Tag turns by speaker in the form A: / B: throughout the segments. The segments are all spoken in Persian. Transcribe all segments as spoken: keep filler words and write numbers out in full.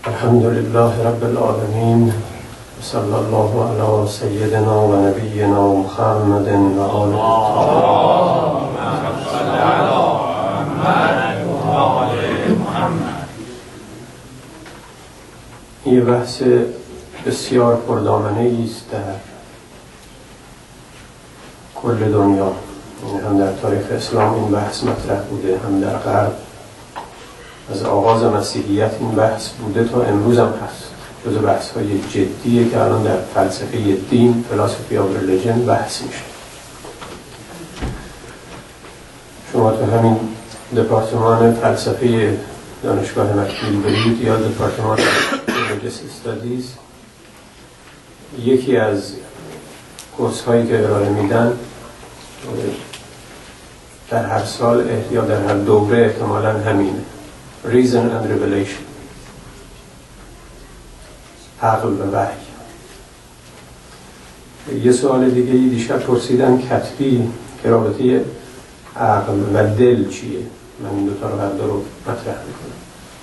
A: الحمد لله رب العالمين صلی الله علی سیدنا و نبینا محمد و آله یه بحث بسیار پردامنه است در کل دنیا، هم در تاریخ اسلام این بحث مطرح بوده، هم در غرب از آغاز مسیحیت این بحث بوده تا امروز هم هست. جز بحث های جدیه که الان در فلسفه دین، فلسفی آف ریلیجن بحث میشه. شما تو همین دپارتمان فلسفه دانشگاه مکگیل برید یا دپارتمان ریلیجس استادیز، یکی از کورس هایی که ارائه میدن در هر سال یا در هر دوره احتمالاً همینه، Reason and Revelation، عقل و وحی. یه سوال دیگه دیشب پرسیدن کتبی که رابطه عقل و دل چیه. من این دوتا رو هر دو رو مطرح میکنم.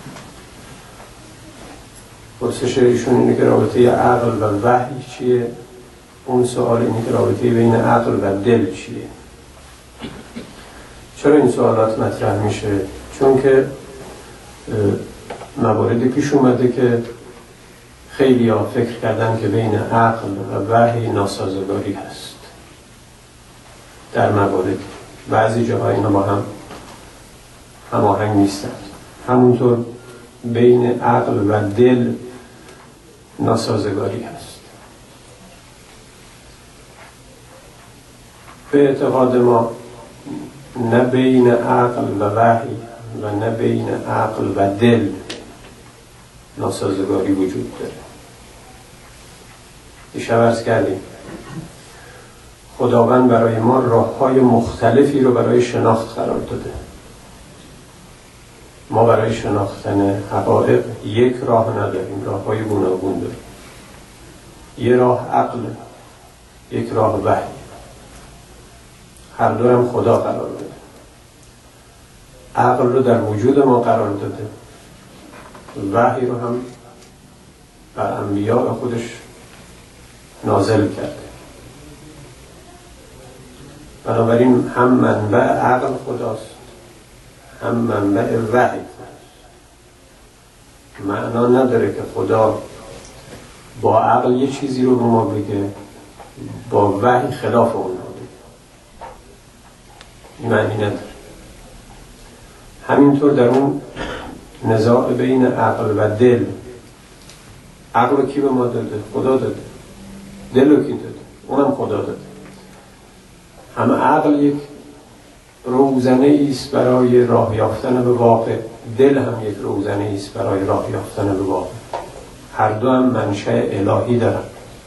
A: پرسش ایشون اینه که رابطه عقل و وحی چیه، اون سوال اینه که رابطه بین عقل و دل چیه. چرا این سوالات مطرح میشه؟ چون که مواردی پیش اومده که خیلی ها فکر کردن که بین عقل و وحی ناسازگاری هست. در موارد بعضی جاها اینا با هم هماهنگ نیستند. همونطور بین عقل و دل ناسازگاری هست. به اعتقاد ما نه بین عقل و وحی و نه بین عقل و دل ناسازگاری وجود داره. دیشب عرض کردیم خداوند برای ما راه‌های مختلفی رو برای شناخت قرار داده. ما برای شناختن حقایق یک راه نداریم، راه‌های گوناگون داریم. یه راه عقل، یک راه وحی. هر دو هم خدا قرار داده. عقل رو در وجود ما قرار داده، وحی رو هم بر انبیاء خودش نازل کرده. بنابراین هم منبع عقل خداست، هم منبع وحی خداست. معنا نداره که خدا با عقل یه چیزی رو به ما بگه، با وحی خلاف اون رو بگه. این معنی نداره. همینطور در اون نزاع بین عقل و دل، عقل رو کی به ما داده؟ خدا داده. دل رو کی داده؟ اونم خدا داده. هم عقل یک روزنه است برای راه یافتن به واقع، دل هم یک روزنه است برای راه یافتن به واقع. هر دو هم منشأ الهی دارن.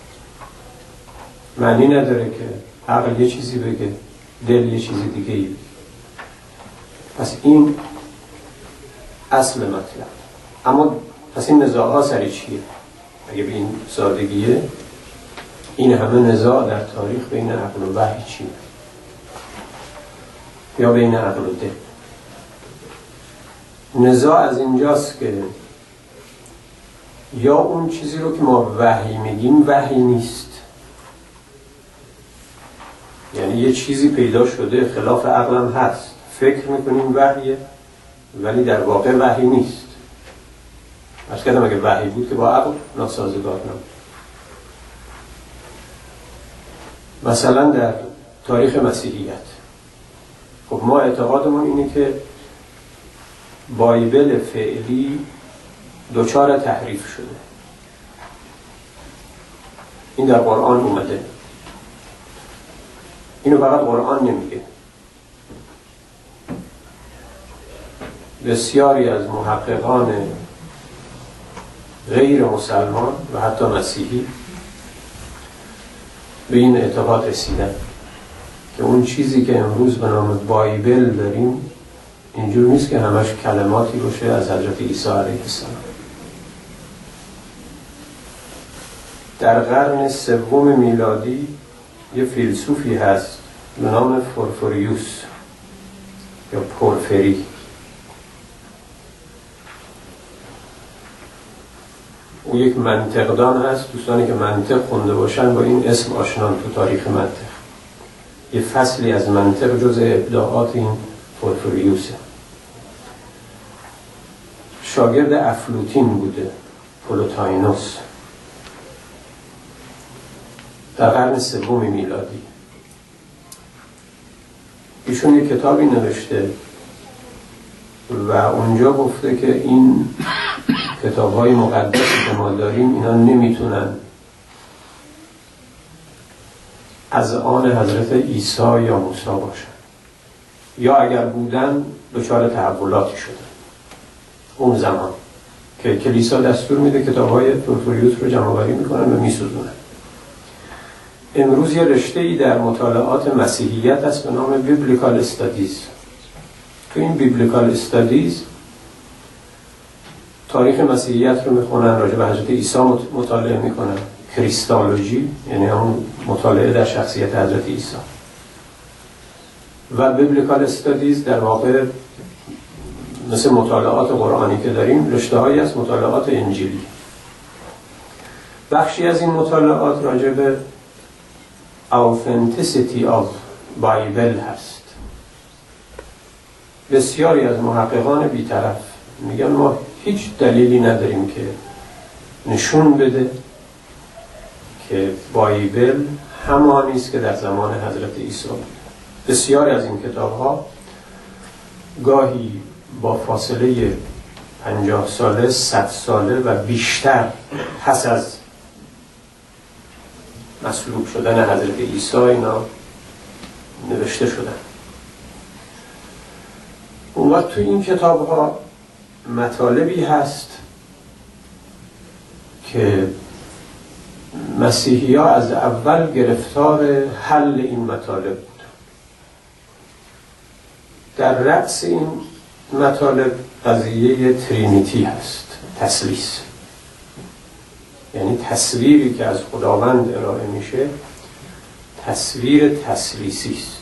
A: معنی نداره که عقل یه چیزی بگه، دل یه چیزی دیگه ای بگه. پس این اصل مطلب. اما پس این نزاع ها سری چیه؟ اگه به این سادگیه، این همه نزاع در تاریخ بین عقل و وحی چیه؟ یا بین عقل و دل؟ نزاع از اینجاست که یا اون چیزی رو که ما وحی میگیم وحی نیست، یعنی یه چیزی پیدا شده خلاف عقلم هست، فکر میکنیم وحیه ولی در واقع وحی نیست. عرض کردم اگه وحی بود که با عقل ناسازگار نبود. مثلا در تاریخ مسیحیت، خب ما اعتقادمون اینه که بایبل فعلی دچار تحریف شده. این در قرآن اومده. اینو فقط قرآن نمیگه. بسیاری از محققان غیر مسلمان و حتی مسیحی به این اعتقاد رسیدن که اون چیزی که امروز به نام بایبل داریم اینجور نیست که همش کلماتی باشه از حضرت عیسی علیه السلام. در قرن سوم میلادی یه فیلسوفی هست به نام پورفیریوس یا پورفری. او یک منطقدان هست. دوستانی که منطق خونده باشن با این اسم آشنان تو تاریخ منطق. یه فصلی از منطق جزء ابداعات این پورفیریوسه. شاگرد افلاطون بوده، پلوتاینوس، در قرن سوم میلادی. ایشون یک کتابی نوشته و اونجا گفته که این کتاب‌های مقدسی که ما داریم اینا نمیتونن از آن حضرت عیسی یا موسی باشن، یا اگر بودن دچار تحولاتی شدن. اون زمان که کلیسا دستور میده کتاب‌های پورفیریوس رو جمع‌آوری میکنن و میسوزونن. امروز یه رشته‌ای در مطالعات مسیحیت هست به نام بیبلیکال استادیز. تو این بیبلیکال استادیز تاریخ مسیحیت رو میخونن، راجع به حضرت عیسی مطالعه میکنن، کریستالوژی یعنی همون مطالعه در شخصیت حضرت عیسی، و بیبلیکال استادیز در واقع مثل مطالعات قرآنی که داریم رشته‌هایی از مطالعات انجیلی. بخشی از این مطالعات راجع به authenticity of Bible هست. بسیاری از محققان بی‌طرف میگن ما هیچ دلیلی نداریم که نشون بده که بایبل همانی است که در زمان حضرت عیسی بود. بسیاری از این کتاب‌ها گاهی با فاصله پنجاه ساله، صد ساله و بیشتر پس از مصلوب شدن حضرت عیسی اینا نوشته شدن. اون وقت تو این کتاب‌ها مطالبی هست که مسیحی‌ها از اول گرفتار حل این مطالب بودن. در رأس این مطالب قضیه ترینیتی هست، تثلیث. یعنی تصویری که از خداوند ارائه میشه تصویر تثلیثی است.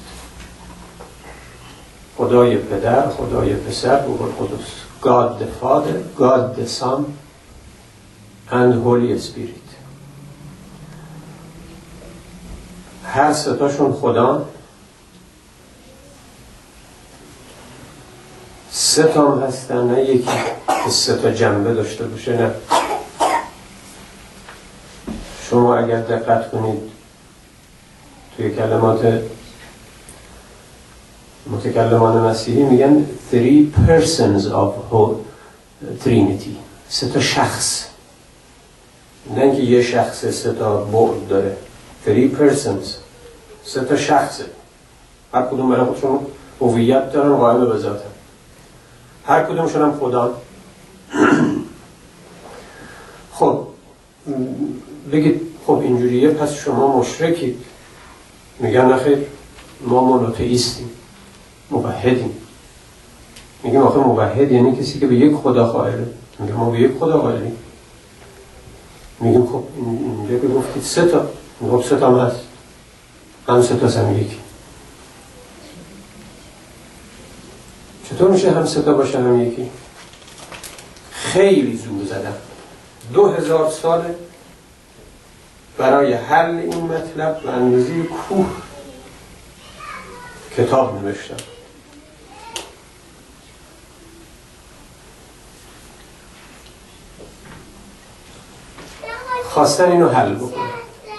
A: خدای پدر، خدای پسر، روح القدس. God the Father, God the Son and Holy Spirit. هر ستاشون خدا، سه تا هم هستن، نه یکی که سه تا جنبه داشته باشه. نه، شما اگر دقت کنید توی کلمات متکلمان مسیحی میگن three persons of whole trinity، سه تا شخص، نه اینکه یه شخص سه تا بعد داره. three persons، سه تا شخصه، هر کدوم برای خودشون هویت دارن، قائم به ذاتن، هر کدومشون هم خدا. خب بگید خب اینجوریه پس شما مشرکید. میگن نخیر، ما مونوتئیستیم، موحدیم. میگیم آخه موحد یعنی کسی که به یک خدا قائله. میگیم ما به یک خدا قائلیم. میگیم خب اینجا که گفتید سه تا، خب سه تا هم هست، هم سه تا هم یکی. چطور میشه هم سه تا باشه هم یکی؟ خیلی زور زدن. دو هزار ساله برای حل این مطلب به اندازه کوه کتاب نوشتم. خواستن اینو حل بکنید.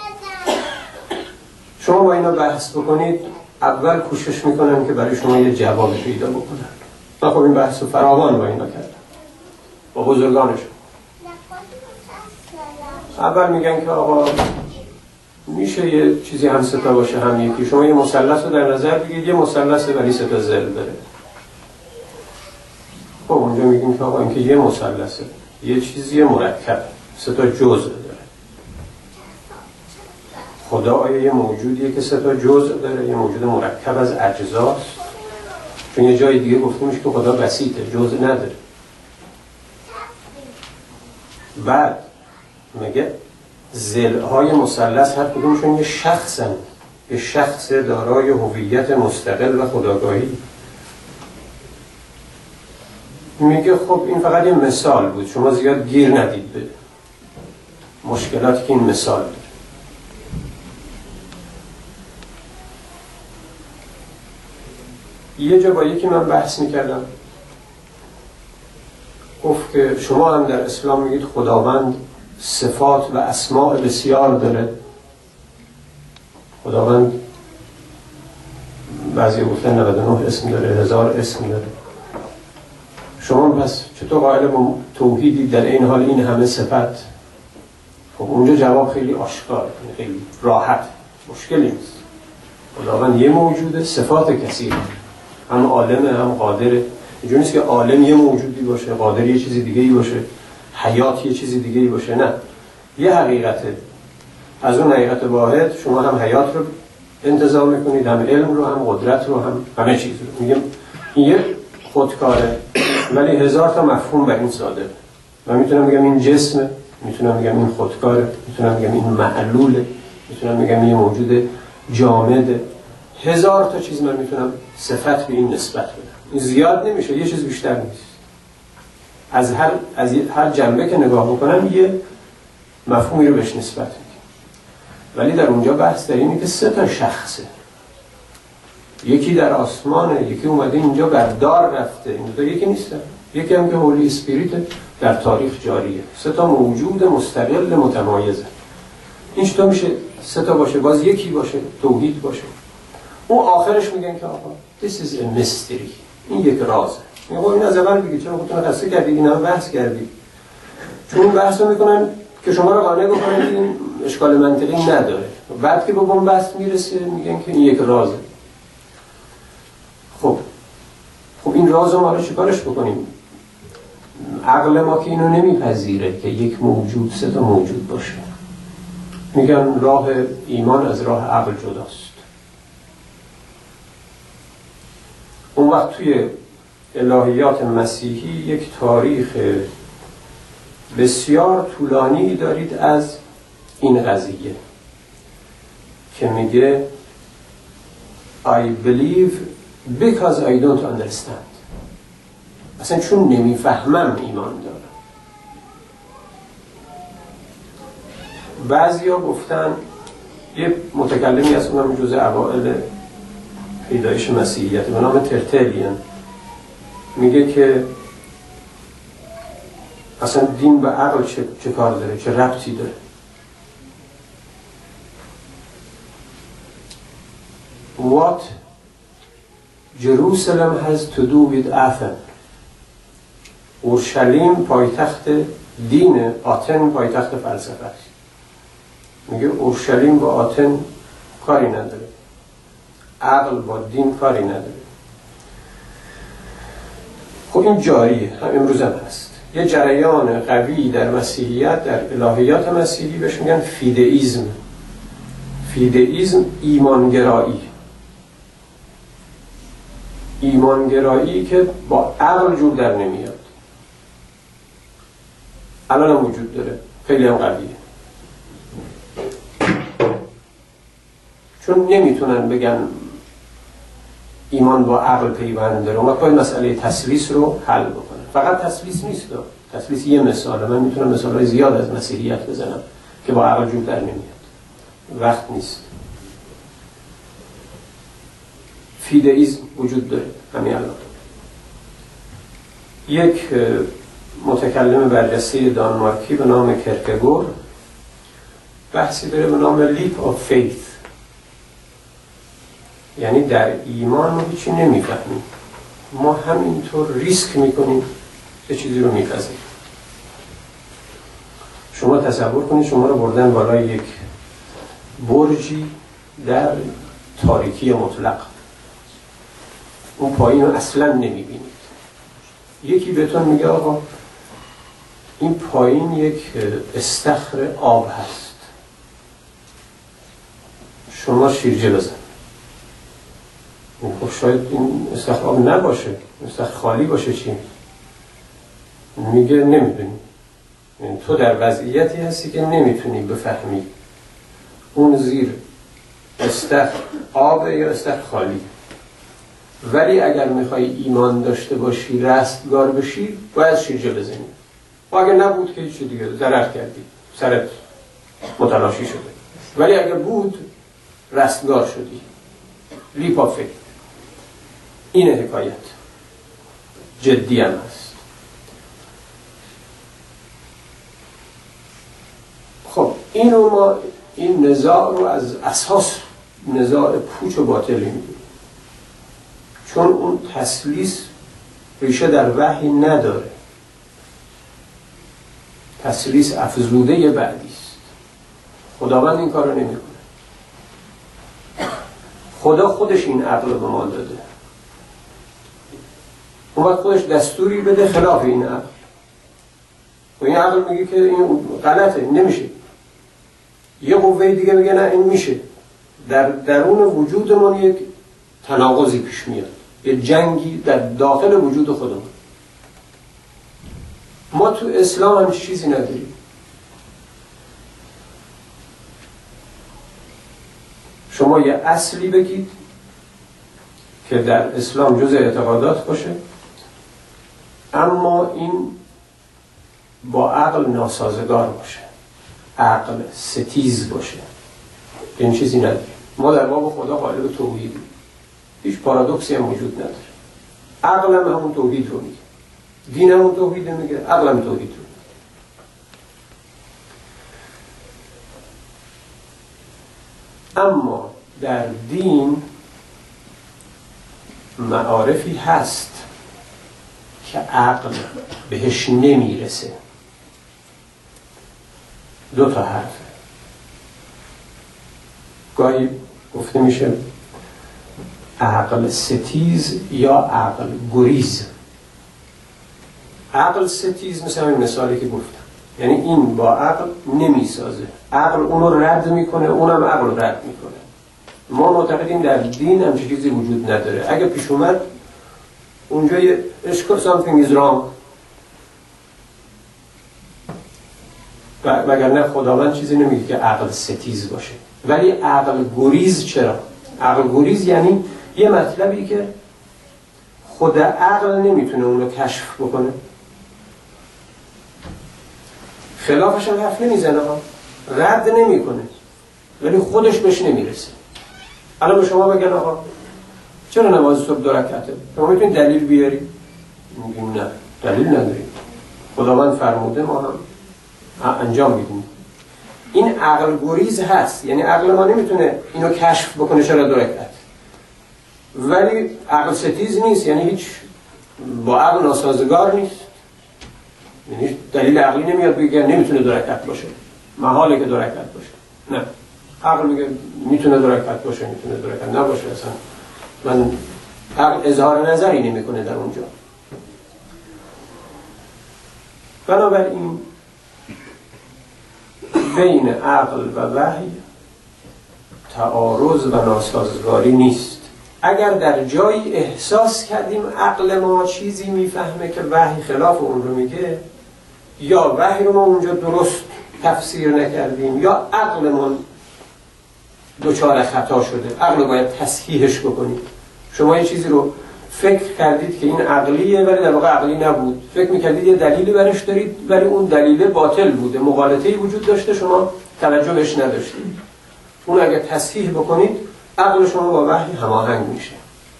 A: شما با اینا بحث بکنید، اول کوشش میکنن که برای شما یه جواب پیدا بکنن. من خب این بحث رو فراوان با اینا کردم، با بزرگانشون. اول میگن که آقا میشه یه چیزی هم سه تا باشه هم یکی. شما یه مثلث رو در نظر بگیرید، یه مثلث ولی سه تا ضلع داره. خب اونجا میگیم که آقا اینکه یه مثلثه، یه چیزی مرکب، سه تا جزء داره. خدا آیا یه موجودیه که سه تا جزء داره، یه موجود مرکب از اجزاست؟ چون یه جای دیگه گفته میشه که خدا بسیطه، جزء نداره. بعد میگه ضلع‌های مثلث هر کدومشون یه شخصن، یه شخص دارای هویت مستقل و خودآگاهی. میگه خب این فقط یه مثال بود، شما زیاد گیر ندید بده. مشکلاتی که این مثال داره. یه جا با یکی من بحث میکردم، گفت که شما هم در اسلام میگید خداوند صفات و اسماء بسیار داره. خداوند بعضی گفتن نود و نه اسم داره، هزار اسم داره. شما پس چطور قائل به توحیدی در این حال این همه صفت؟ خب اونجا جواب خیلی آشکار، خیلی راحت، مشکلی نیست. خداوند یه موجوده، صفات کثیره، هم عالمه هم قادره. اینجوری نیست که عالم یه موجودی باشه، قادر یه چیزی دیگه ای باشه، حیات یه چیزی دیگه ای باشه. نه، یه حقیقته. از اون حقیقت واحد شما هم حیات رو انتزاع میکنید، هم علم رو، هم قدرت رو، هم همه چیز رو. میگم این یه خودکاره، ولی هزار تا مفهوم بر این صادره. من میتونم بگم این جسمه، میتونم بگم این خودکاره، میتونم بگم این معلوله، میتونم بگم این موجود جامده. هزار تا چیز من میتونم صفت به این نسبت بدم. این زیاد نمیشه، یه چیز بیشتر نیست. از هر از هر جنبه که نگاه بکنم یه مفهومی رو بهش نسبت میدم. ولی در اونجا بحث در اینه که سه تا شخصه. یکی در آسمانه، یکی اومده اینجا بردار رفته. این دو یکی نیستن. یکی هم که هولی اسپریت در تاریخ جاریه. سه تا موجود مستقل متمایزه. این چطور میشه سه تا باشه باز یکی باشه، توحید باشه؟ اون آخرش میگن که آقا this is a mystery، این یک رازه. میگه این از اول بگید، چون خودتون خسته کردید اینا رو بحث کردید. چون اون بحث رو میکنن که شما رو قانع بکنن که این اشکال منطقی نداره. بعد که به بنبست میرسه میگن که این یک رازه. خب خب این راز رو ما رو چیکارش بکنیم؟ عقل ما که اینو نمیپذیره که یک موجود سه تا موجود باشه. میگن راه ایمان از راه عقل جداست. اون وقت توی الهیات مسیحی یک تاریخ بسیار طولانی دارید از این قضیه که میگه I believe because I don't understand. اصلا چون نمیفهمم ایمان دارم. بعضی ها گفتن، یه متکلمی از اونم جز اوائل پیدایش مسیحیت به نام ترتلیان میگه که اصلا دین به عقل چه, چه کار داره، چه ربطی داره. What Jerusalem has to do with Athens. اورشلیم پایتخت دینه، آتن پایتخت فلسفه است. میگه اورشلیم با آتن کاری نداره، عقل با دین کاری نداره. خب این جاریه، هم امروز هم هست. یه جریان قوی در مسیحیت، در الهیات مسیحی بهش میگن فیدئیسم. فیدئیسم ایمانگرایی. ایمانگرایی که با عقل جور در نمیاد. الان هم وجود داره، خیلی هم قویه. چون نمیتونن بگن ایمان با عقل پیوند داره. اون وقت باید مسئله تثلیث رو حل بکنن. فقط تثلیث نیست. تثلیث یه مثاله. من میتونم مثالهای زیاد از مسیحیت بزنم که با عقل جور در نمیاد. وقت نیست. فیدئیسم وجود داره همین الان. یک متکلم برجسته دانمارکی به نام کرکگور بحثی داره به نام لیپ آف فیث، یعنی در ایمان ما هیچی نمیفهمیم، ما همینطور ریسک میکنیم یه چیزی رو میپذیریم. شما تصور کنید شما رو بردن بالای یک برجی در تاریکی مطلق، اون پایین رو اصلا نمیبینید. یکی بهتون میگه آقا این پایین یک استخر آب هست، شما شیرجه بزن. خب شاید این استخر آب نباشه، استخر خالی باشه. چی؟ میگه نمیدونی. یعنی تو در وضعیتی هستی که نمیتونی بفهمی اون زیر استخر آب یا استخر خالی. ولی اگر میخوای ایمان داشته باشی، رستگار بشی، باید شیرجه بزنی. و اگر نبود که هیچی دیگه ضرر کردی، سرت متلاشی شده. ولی اگر بود رستگار شدی. لیپا فکر. این حکایت جدی هم هست. خب اینو ما این نزاع رو از اساس نزاع پوچ و باطلی میدونیم، چون اون تسلیس ریشه در وحی نداره. تسلیس افزوده بعدی است. خداوند این کار رو نمی کنه. خدا خودش این عقل به ما داده. اون وقت خودش دستوری بده خلاف این عقل. و این عقل میگه که این غلطه، این نمیشه. یه قوه دیگه میگه نه این میشه. در درون وجودمون یک تناقضی پیش میاد، یه جنگی در داخل وجود خودمون. ما تو اسلام هم چیزی نداریم. شما یه اصلی بگید که در اسلام جزء اعتقادات باشه، اما این با عقل ناسازگار باشه، عقل ستیز باشه. این چیزی نداریم. ما در باب خدا قائل به توحیدیم، هیچ پارادوکسی هم وجود نداره. عقل هم همون توحید رو میگه، دین همون توحید رو میگه، عقل هم توحید رو میگه. اما در دین معارفی هست که عقل بهش نمیرسه. دو تا حرفه. گاهی گفته میشه عقل ستیز یا عقل گریز. عقل ستیز مثل این مثالی که گفتم، یعنی این با عقل نمیسازه، عقل اونو رد میکنه، اونم عقل رد میکنه. ما معتقدیم در دین هم چیزی وجود نداره. اگه پیش اومد اونجا یه اشکال something is wrong، وگرنه خداوند چیزی نمیگه که عقل ستیز باشه. ولی عقل گریز چرا؟ عقل گریز یعنی یه مطلبی که خود عقل نمیتونه اونو کشف بکنه، خلافش هم حرف نمیزنه، رد نمیکنه، ولی خودش بهش نمیرسه. الان به شما بگن آقا چرا نماز صبح دو رکعته؟ شما میتونید دلیل بیاری؟ میگیم نه، دلیل نداریم، خداوند فرموده، ما هم انجام میدیم. این عقل گریز هست، یعنی عقل ما نمیتونه اینو کشف بکنه چرا دو رکعت، ولی عقل ستیز نیست، یعنی هیچ با عقل ناسازگار نیست، یعنی دلیل عقلی نمیاد بگه نمیتونه دو رکعت باشه، محاله که دو رکعت باشه. نه، عقل میگه میتونه دو رکعت باشه، میتونه دو رکعت نباشه. اصلا من عقل اظهار نظری نمیکنه در اونجا. بنابراین بین عقل و وحی تعارض و ناسازگاری نیست. اگر در جایی احساس کردیم عقل ما چیزی میفهمه که وحی خلاف اون رو میگه، یا وحی رو ما اونجا درست تفسیر نکردیم، یا عقلمون دچار خطا شده، عقل رو باید تصحیحش بکنیم. شما یه چیزی رو فکر کردید که این عقلیه ولی در واقع عقلی نبود، فکر میکردید یه دلیلی برش دارید ولی اون دلیل باطل بوده، مغالطه‌ای وجود داشته، شما توجه بهش نداشتید. اون اگه تصحیح بکنید عقل شما با وحی هماهنگ میشه.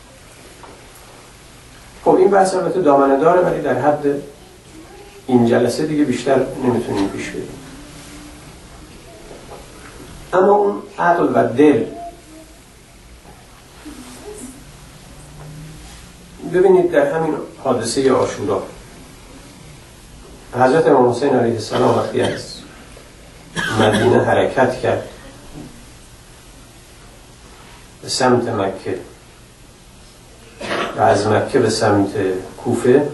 A: خب این بحث البته دامنه داره، ولی در حد این جلسه دیگه بیشتر نمیتونیم پیش بریم. اما اون عقل و دل، ببینید در همین حادثه عاشورا حضرت امام حسین علیه السلام وقتی از مدینه حرکت کرد به سمت مکه و از مکه به سمت کوفه،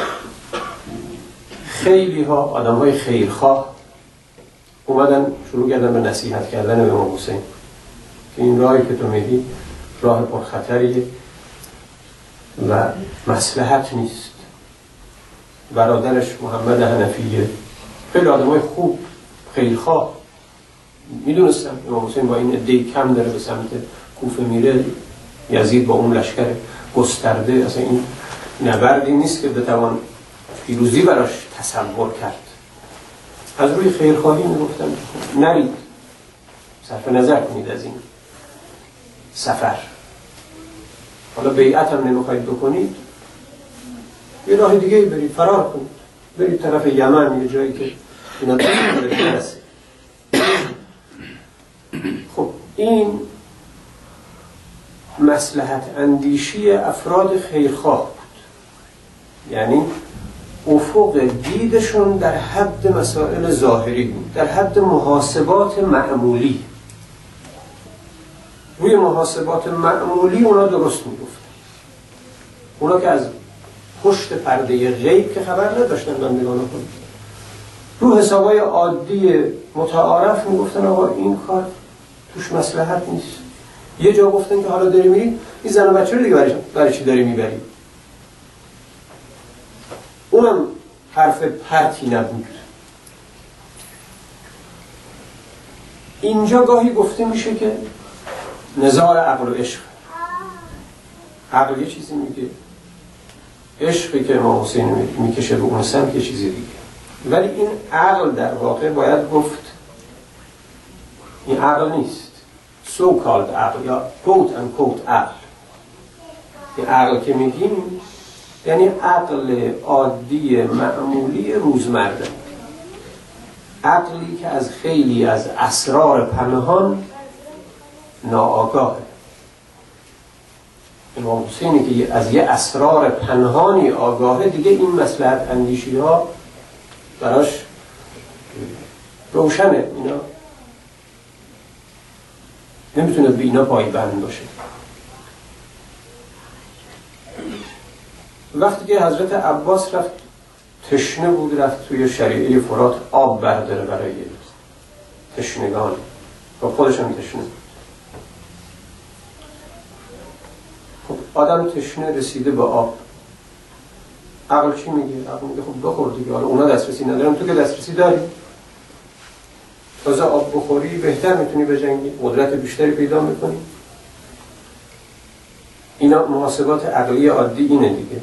A: خیلی ها آدم های خیرخواه اومدن شروع کردن به نصیحت کردن به امام حسین که این راهی که تو میری راه پرخطریه و مصلحت نیست. برادرش محمد حنفیه، خیلی آدمای خوب خیرخواه میدونستن امام حسین با این عده کم داره به سمت کوفه میره، یزید با اون لشکر گسترده، اصلا این نبردی نیست که بتوان پیروزی براش تصور کرد. از روی خیرخواهی میگفتن نرید، صرف نظر کنید از این سفر، حالا بیعت هم نمیخواید بکنید، یه راه دیگه برید، فرار کنید، برید طرف یمن، یه جایی که اینا برسه. خب این مصلحت اندیشی افراد خیرخواه بود، یعنی افق دیدشون در حد مسائل ظاهری بود، در حد محاسبات معمولی. روی محاسبات معمولی اونا درست میگفتن. اونا که از پشت پرده غیب که خبر نداشتن بندگان خود، رو حسابای عادی متعارف میگفتن آقا این کار توش مصلحت نیست. یه جا گفتن که حالا داری میری این زن و بچه رو دیگه برای, برای چی داری میبری؟ اونم حرف پرتی نبود. اینجا گاهی گفته میشه که نزاع عقل و عشق. عقل یه چیزی میگه، عشقی که امام حسین میکشه به اون سمت یه چیزی دیگه. ولی این عقل در واقع باید گفت این عقل نیست، so called عقل یا quote unquote عقل. این عقل که میگیم یعنی عقل عادی معمولی روزمره، عقلی که از خیلی از اسرار پنهان ناآگاهه. امام حسینی که از یه اسرار پنهانی آگاهه، دیگه این مصلحت اندیشی ها براش روشنه، اینا نمیتونه به اینا پایبند باشه. وقتی که حضرت عباس رفت تشنه بود، رفت توی شریعه فرات آب برداره برای تشنگان و خودش هم تشنه. خب آدم تشنه رسیده به آب، عقل چی میگه؟ عقل میگه خب بخور دیگه، حالا اونا دسترسی ندارن، تو که دسترسی داری، تازه آب بخوری بهتر میتونی بجنگی، قدرت بیشتری پیدا میکنی. اینا محاسبات عقلی عادی اینه دیگه.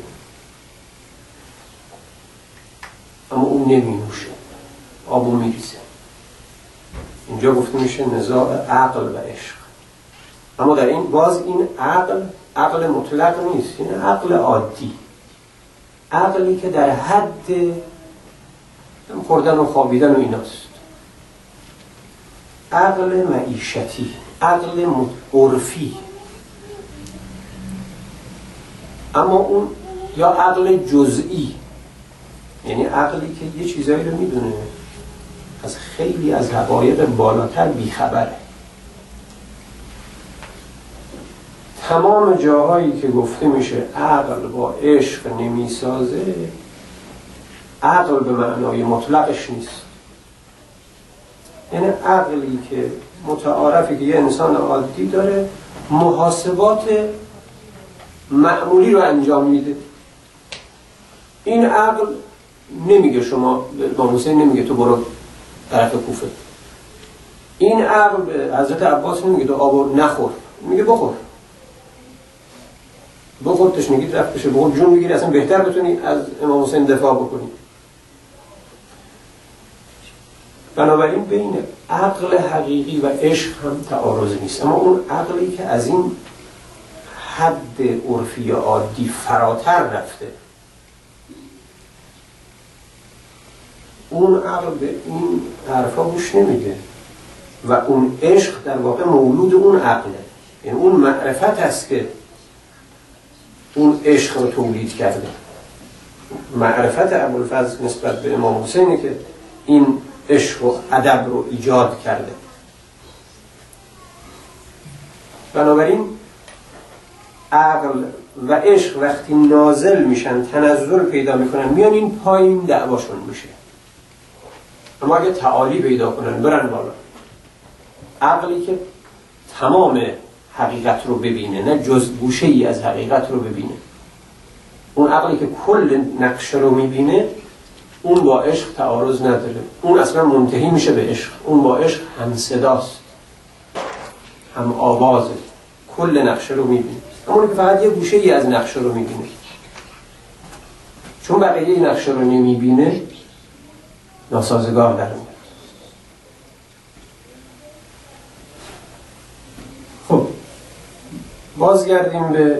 A: اما اون نمینوشه، آبو میریزه. اینجا گفته میشه نزاع عقل و عشق. اما در این باز این عقل عقل مطلق نیست، این عقل عادی، عقلی که در حد خوردن و خوابیدن و ایناست، عقل معیشتی، عقل عرفی. اما اون یا عقل جزئی، یعنی عقلی که یه چیزایی رو میدونه، از خیلی از حقایق بالاتر بیخبره. تمام جاهایی که گفته میشه عقل با عشق نمیسازه، عقل به معنای مطلقش نیست. یعنی عقلی که متعارفی که یه انسان عادی داره محاسبات معمولی رو انجام میده. این عقل نمیگه شما، امام حسین نمیگه تو برو طرف کوفه. این عقل حضرت عباس نمیگه تو آب نخور، میگه بخور، بخور تشنگیت رفت بشه، بخور جون بگیری، اصلا بهتر بتونی از امام حسین دفاع بکنی. بنابراین بین عقل حقیقی و عشق هم تعارض نیست، اما اون عقلی که از این حد عرفی عادی فراتر رفته، اون عقل به این حرفا گوش نمیده و اون عشق در واقع مولود اون عقله. یعنی اون معرفت است که اون عشق رو تولید کرده. معرفت ابوالفضل نسبت به امام حسینی که این عشق و ادب رو ایجاد کرده. بنابراین عقل و عشق وقتی نازل میشن، تنزل پیدا میکنن، میان این پایین دعواشون میشه. اما اگه تعالی پیدا کنن برن بالا، عقلی که تمام حقیقت رو ببینه، نه جز گوشه ای از حقیقت رو ببینه، اون عقلی که کل نقشه رو میبینه، اون با عشق تعارض نداره، اون اصلا منتهی میشه به عشق. اون با عشق هم صداست، هم آوازه، کل نقشه رو میبینه. اما اون که فقط یه گوشه ای از نقشه رو میبینه، چون بقیه نقشه رو نمیبینه، ناسازگار در میاد. خب بازگردیم به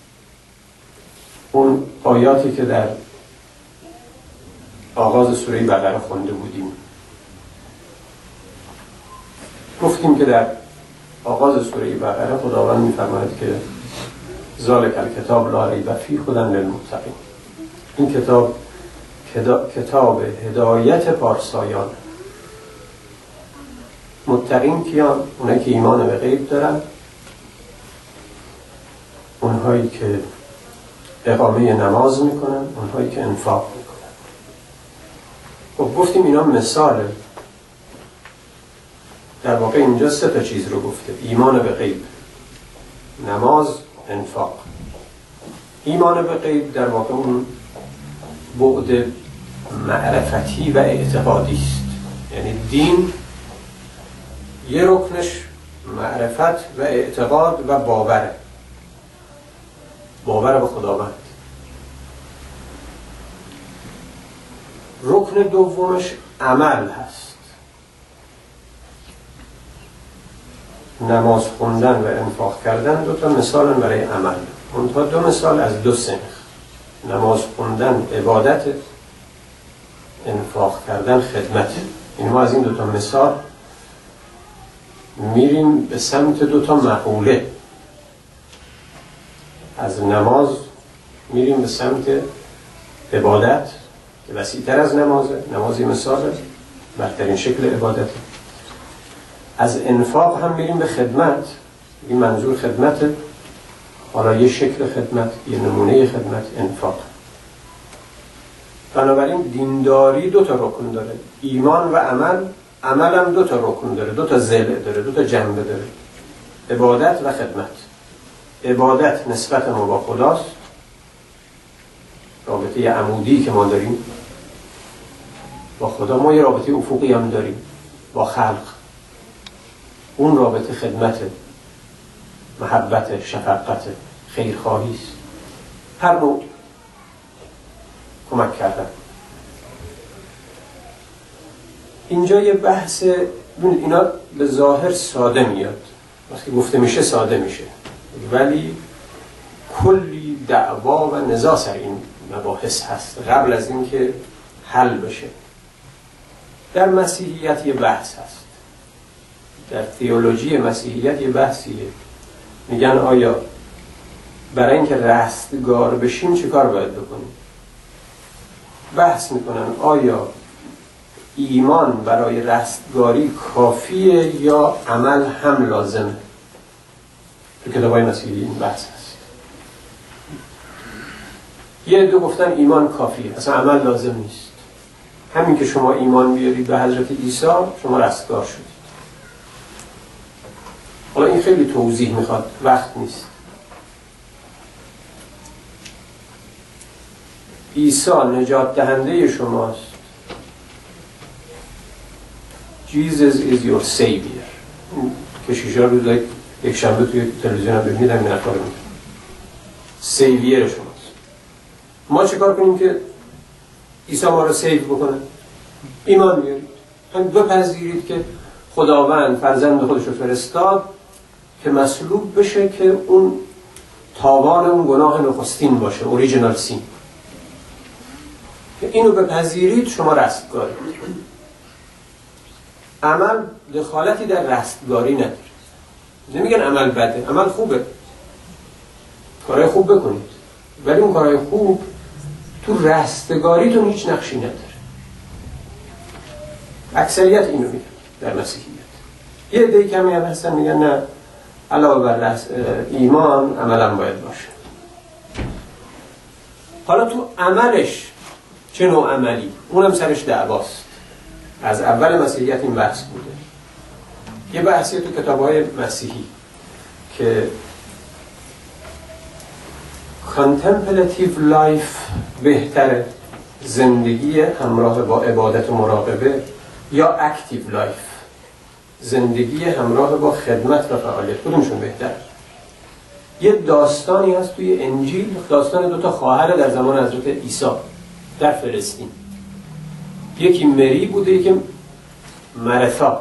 A: اون آیاتی که در آغاز سوره بقره خونده بودیم. گفتیم که در آغاز سوره بقره خداوند می‌فرماید که ذالک الکتاب لا ریب فیه هدی للمتقین. این کتاب کتاب هدایت پارسایان. متقین کیان؟ اونایی که ایمان به غیب دارن، اونهایی که اقامه نماز میکنن، اونهایی که انفاق میکنن. خب گفتیم اینا مثاله. در واقع اینجا سه تا چیز رو گفته: ایمان به غیب، نماز، انفاق. ایمان به غیب در واقع اون بعد معرفتی و اعتقادی است. یعنی دین یه رکنش معرفت و اعتقاد و باوره، باور به خداوند. رکن دومش عمل هست. نماز خوندن و انفاق کردن دو تا مثال برای عمل. اونها دو مثال از دو سنخ. نماز خوندن عبادت، انفاق کردن خدمت. این ما از این دو تا مثال میریم به سمت دو تا مقوله. از نماز میریم به سمت عبادت که وسیع‌تر از نمازه. نمازی مثاله، برترین شکل عبادته. از انفاق هم میریم به خدمت. این منظور خدمته، حالا یه شکل خدمت، یه نمونه خدمت، انفاق. بنابراین دینداری دو تا رکن داره: ایمان و عمل. عمل هم دو تا رکن داره، دو تا ضلع داره، دو تا جنبه داره: عبادت و خدمت. عبادت نسبت ما با خداست، رابطه عمودی که ما داریم با خدا. ما یه رابطه افقی هم داریم با خلق. اون رابطه خدمت، محبت، شفقت، خیرخواهی است. هر نوع کمک کردن. اینجا یه بحث، اینا به ظاهر ساده میاد، وقتی گفته میشه ساده میشه، ولی کلی دعوا و نزاع سر این مباحث هست قبل از اینکه حل بشه. در مسیحیت یه بحث هست، در تئولوژی مسیحیت یه بحثیه. میگن آیا برای اینکه رستگار بشیم چه کار باید بکنیم؟ بحث میکنن آیا ایمان برای رستگاری کافیه یا عمل هم لازمه. تو کتابای مسیحی این بحث هست. یه دو گفتن ایمان کافیه، اصلا عمل لازم نیست. همین که شما ایمان بیارید به حضرت عیسی شما رستگار شدید. حالا این خیلی توضیح میخواد، وقت نیست. عیسی نجات دهنده شماست. Jesus is your savior. کشیشا رو داید یک شنبه توی تلویزیون هم ببینید همین حرفا رو میگن. سیویر شماست. ما چه کار کنیم که عیسی ما رو سیو بکنه؟ ایمان بیارید. هم بپذیرید که خداوند فرزند خودش رو فرستاد که مصلوب بشه که اون تاوان اون گناه نخستین باشه، اوریجینال سین. که اینو بپذیرید شما رستگارید. عمل دخالتی در رستگاری نداره. نمیگن عمل بده، عمل خوبه، کارهای خوب بکنید، ولی اون کارهای خوب تو رستگاریتون هیچ نقشی نداره. اکثریت اینو میگن در مسیحیت. یه عده کمی هم هستن میگن نه، علاوه بر ایمان عملم باید باشه. حالا تو عملش چه نوع عملی؟ اونم سرش دعواست. از اول مسیحیت این بحث بوده. یه بحثی تو کتاب‌های مسیحی که contemplative life بهتره، زندگی همراه با عبادت و مراقبه، یا active life زندگی همراه با خدمت و فعالیت، کدومشون بهتر؟ یه داستانی هست توی انجیل، داستان دوتا خواهر در زمان حضرت عیسی در فلسطین. یکی مری بوده، یکی مرثا.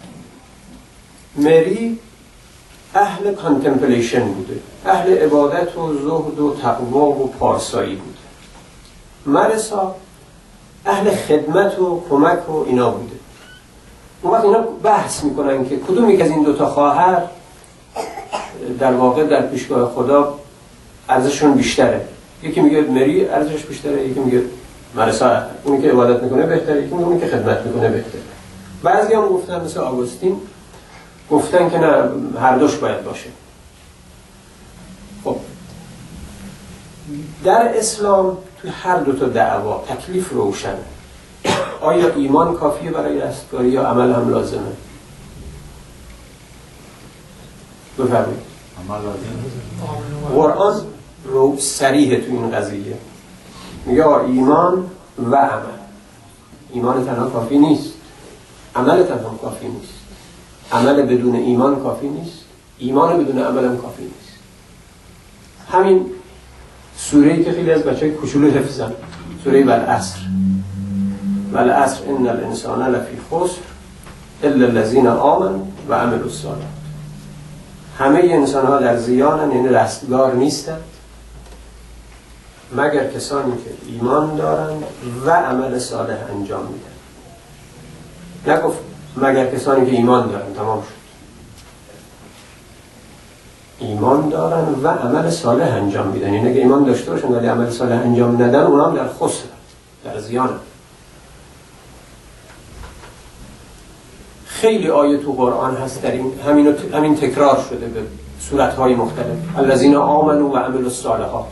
A: مری اهل کانتمپلیشن بوده، اهل عبادت و زهد و تقوا و پارسایی بوده. مرثا اهل خدمت و کمک و اینا بوده. اون وقت اینا بحث میکنن که کدوم یک از این دوتا خواهر در واقع در پیشگاه خدا ارزششون بیشتره. یکی میگه مری ارزشش بیشتره، یکی میگه مرثا، اونی که عبادت میکنه بهتره، یکی میگه اونی که خدمت میکنه بهتره. بعضی هم گفتن مثل آگوستین گفتن که نه، هر دوش باید باشه. خب در اسلام تو هر دو تا دعوا تکلیف روشنه. آیا ایمان کافیه برای رستگاری یا عمل هم لازمه؟ بفرمایید.
B: عمل لازمه.
A: قرآن رو صریحه تو این قضیه، میگه ایمان و عمل. ایمان تنها کافی نیست، عمل تنها کافی نیست. عمل بدون ایمان کافی نیست، ایمان بدون عمل هم کافی نیست. همین سوره‌ای که خیلی از بچه‌های کوچولو حفظن، سوره والعصر. والعصر ان الانسان لفی خسر الا الذين آمنوا و عملوا الصالحات. همه انسان‌ها در زیانن، یعنی رستگار نیستند مگر کسانی که ایمان دارند و عمل صالح انجام میدن. نگفت مگر کسانی که ایمان دارن، تمام شد. ایمان دارن و عمل صالح انجام میدن. یعنی اگه ایمان داشته باشن ولی عمل صالح انجام ندن، اونا هم در خسر، در زیان. خیلی آیه تو قرآن هست در این همین همین تکرار شده به صورت‌های مختلف. الذین آمنوا و عملوا الصالحات.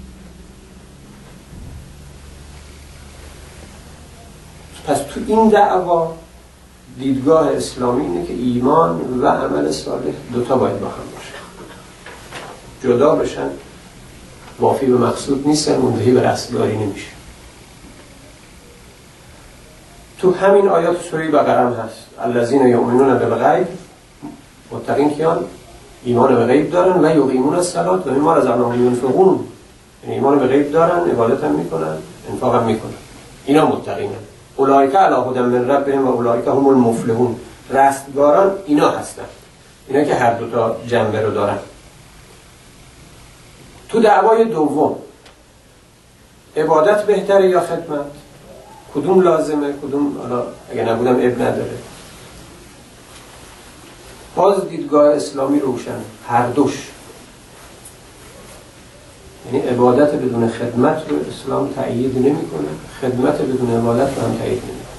A: پس تو این دعوا دیدگاه اسلامی اینه که ایمان و عمل صالح دوتا باید با هم باشه. جدا بشن وافی به مقصود نیستن، منتهی به رستگاری نمیشه. تو همین آیات سوره بقره هم هست الذین یؤمنون بالغیب. متقین کیان؟ ایمان به غیب دارن و یقیمون الصلاة و مما رزقناهم ينفقون. یعنی ایمان به غیب دارن، عبادت هم میکنن، انفاق هم میکنن. اینا متقینن. اولئک علی هدی من ربهم و اولئک هم المفلحون. رستگاران اینا هستن، اینا که هر دو تا جنبه رو دارن. تو دعوای دوم عبادت بهتره یا خدمت؟ کدوم لازمه، کدوم حالا اگه نبودم اب نداره؟ باز دیدگاه اسلامی روشن، هر دوش. یعنی عبادت بدون خدمت رو اسلام تأیید نمی‌کنه، خدمت بدون عبادت رو هم تأیید نمی‌کنه.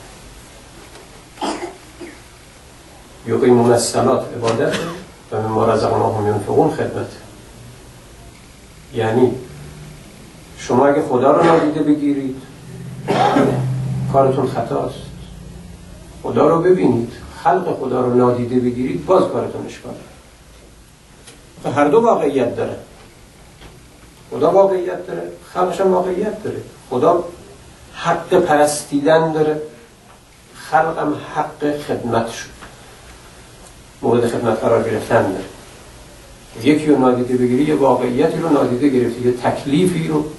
A: یقیمون الصلاة عبادت و مما رزقناهم ينفقون خدمت. یعنی شما اگه خدا رو نادیده بگیرید کارتون خطاست. خدا رو ببینید، خلق خدا رو نادیده بگیرید، باز کارتون اشکاله. هر دو واقعیت داره. خدا واقعیت داره، خلقش هم واقعیت داره. خدا حق پرستیدن داره، خلق هم حق خدمت شد، مورد خدمت قرار گرفتن داره. یکی رو نادیده بگیری یه واقعیتی رو نادیده گرفتی، یه تکلیفی رو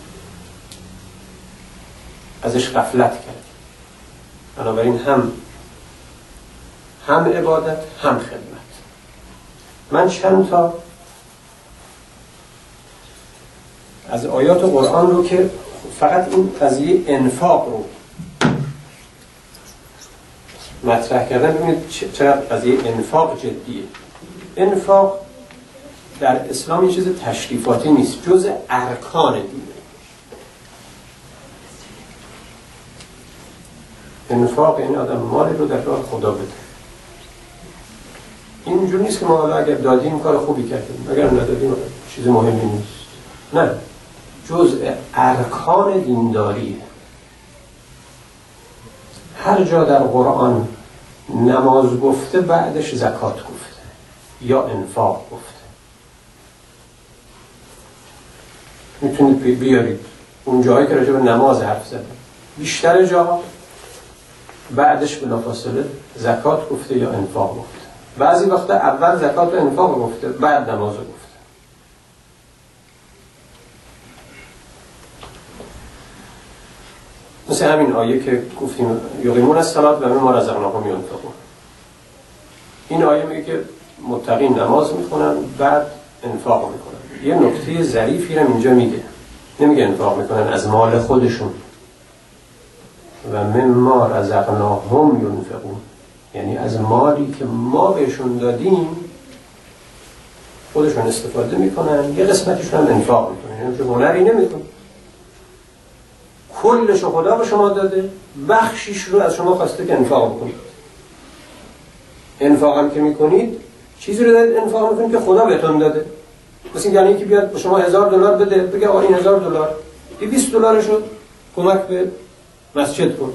A: ازش غفلت کرد. بنابراین هم هم عبادت هم خدمت. من چند تا از آیات قرآن رو که فقط این قضیه انفاق رو مطرح کردن، ببینید چقدر قضیه انفاق جدیه. انفاق در اسلام یه چیز تشریفاتی نیست، جزء ارکان دینه. انفاق یعنی آدم مال رو در راه خدا بده. اینجور نیست که ما حالا اگر دادیم کار خوبی کردیم، اگر ندادیم چیز مهمی نیست. نه، جزء ارکان دینداریه. هر جا در قرآن نماز گفته بعدش زکات گفته یا انفاق گفته. میتونید بیارید اون جایی که راجع به نماز حرف زده، بیشتر جاها بعدش بلافاصله زکات گفته یا انفاق گفته. بعضی وقتا اول زکات و انفاق گفته بعد نماز گفته. مثل همین آیه که گفتیم یقیمون الصلاة و مما رزقناهم ینفقون. این آیه میگه که متقین نماز میخونن بعد انفاق میکنن. یه نکته ظریفی رو اینجا میگه، نمیگه انفاق میکنن از مال خودشون و مما رزقناهم ینفقون، یعنی از مالی که ما بهشون دادیم خودشون استفاده میکنن، یه قسمتشون هم انفاق میکنن، یعنی که هنری نمیکنن. کلش رو خدا به شما داده، بخشیش رو از شما خواسته که انفاق بکنید. انفاق هم که میکنید چیزی رو دارید انفاق میکنید که خدا بهتون داده. مثل یعنی یکی بیاد به شما هزار دلار بده، بگه آقا این هزار دلار، این بیست دلارشو کمک به مسجد کن.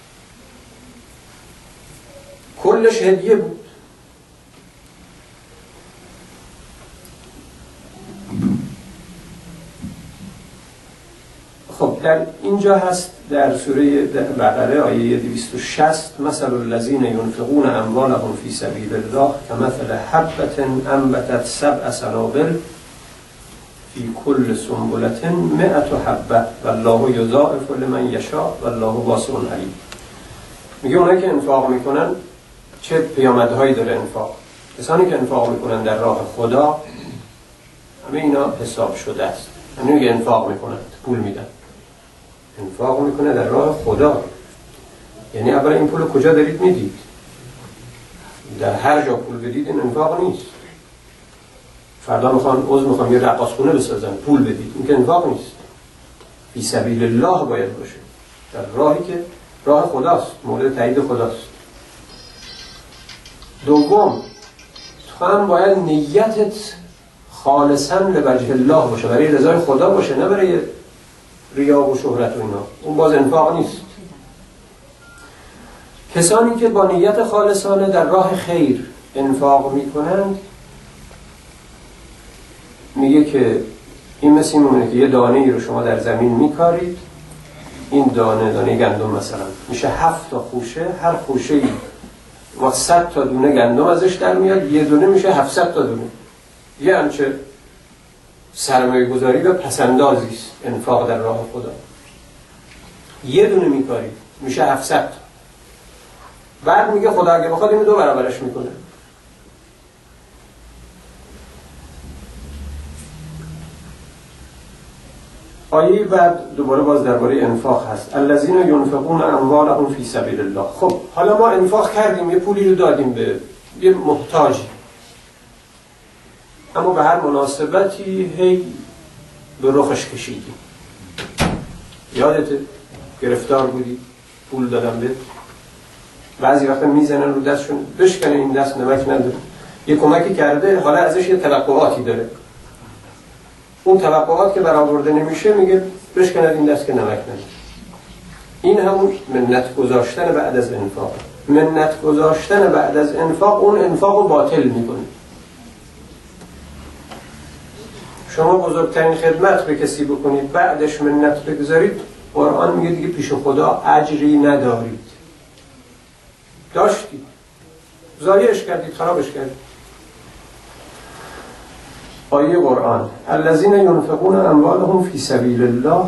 A: کلش هدیه بود. خب در اینجا هست در سوره بقره آیه دویست و شصت مثل الذین ینفقون اموالهم فی سبیل الله کمثل حبة انبتت سبع سنابل فی کل سنبلة مئة حبة والله یضاعف لمن یشاء والله واسع علیم. میگه اونایی که انفاق میکنن چه پیامدهایی داره انفاق. کسانی که انفاق میکنن در راه خدا همه اینا حساب شده است. همین که انفاق میکنن پول میدن، انفاق میکنه در راه خدا. یعنی اولا این پول کجا دارید میدید؟ در هر جا پول بدید این انفاق نیست. فردا میخوان عضو میخوان یه رقاصخونه بسازن پول بدید، این که انفاق نیست. فی سبیل الله باید باشه، در راهی که راه خداست، مورد تایید خداست. دوم تو هم باید نیتت خالصاً لوجه الله باشه، برای رضای خدا باشه، نه برای ریا و شهرت و اینا. اون باز انفاق نیست. کسانی که با نیت خالصانه در راه خیر انفاق میکنند، میگه که این مثل این مونه که یه دانه ای رو شما در زمین میکارید، این دانه دانه گندم مثلا میشه هفت تا خوشه، هر خوشه ای و صد تا دونه گندم ازش در میاد، یه دونه میشه هفتصد تا دونه. یه همچه سرمایه گذاری و پسندازیست انفاق در راه خدا. یه دونه میکارید میشه هفتصد. بعد میگه خدا اگه بخواد اینو دو برابرش میکنه. آیه بعد دوباره باز درباره انفاق هست. الذین ینفقون اموالهم فی سبیل الله. خب حالا ما انفاق کردیم، یه پولی رو دادیم به یه محتاجی، اما به هر مناسبتی هی به رخش کشیدیم. یادته گرفتار بودی پول دادم به، بعضی وقتا میزنن رو دستشون بشکنه این دست نمک نداره، یه کمکی کرده حالا ازش یه توقعاتی داره، اون توقعات که برآورده نمیشه میگه بشکنه این دست که نمک نداره. این همون منت گذاشتن بعد از انفاق. منت گذاشتن بعد از انفاق اون انفاق رو باطل میکنه. شما بزرگترین خدمت به کسی بکنید بعدش منت بگذارید، قرآن میگه دیگه پیش خدا اجری ندارید. داشتید، ضایعش کردید، خرابش کردید. آیه قرآن الذین ینفقون اموالهم فی سبیل الله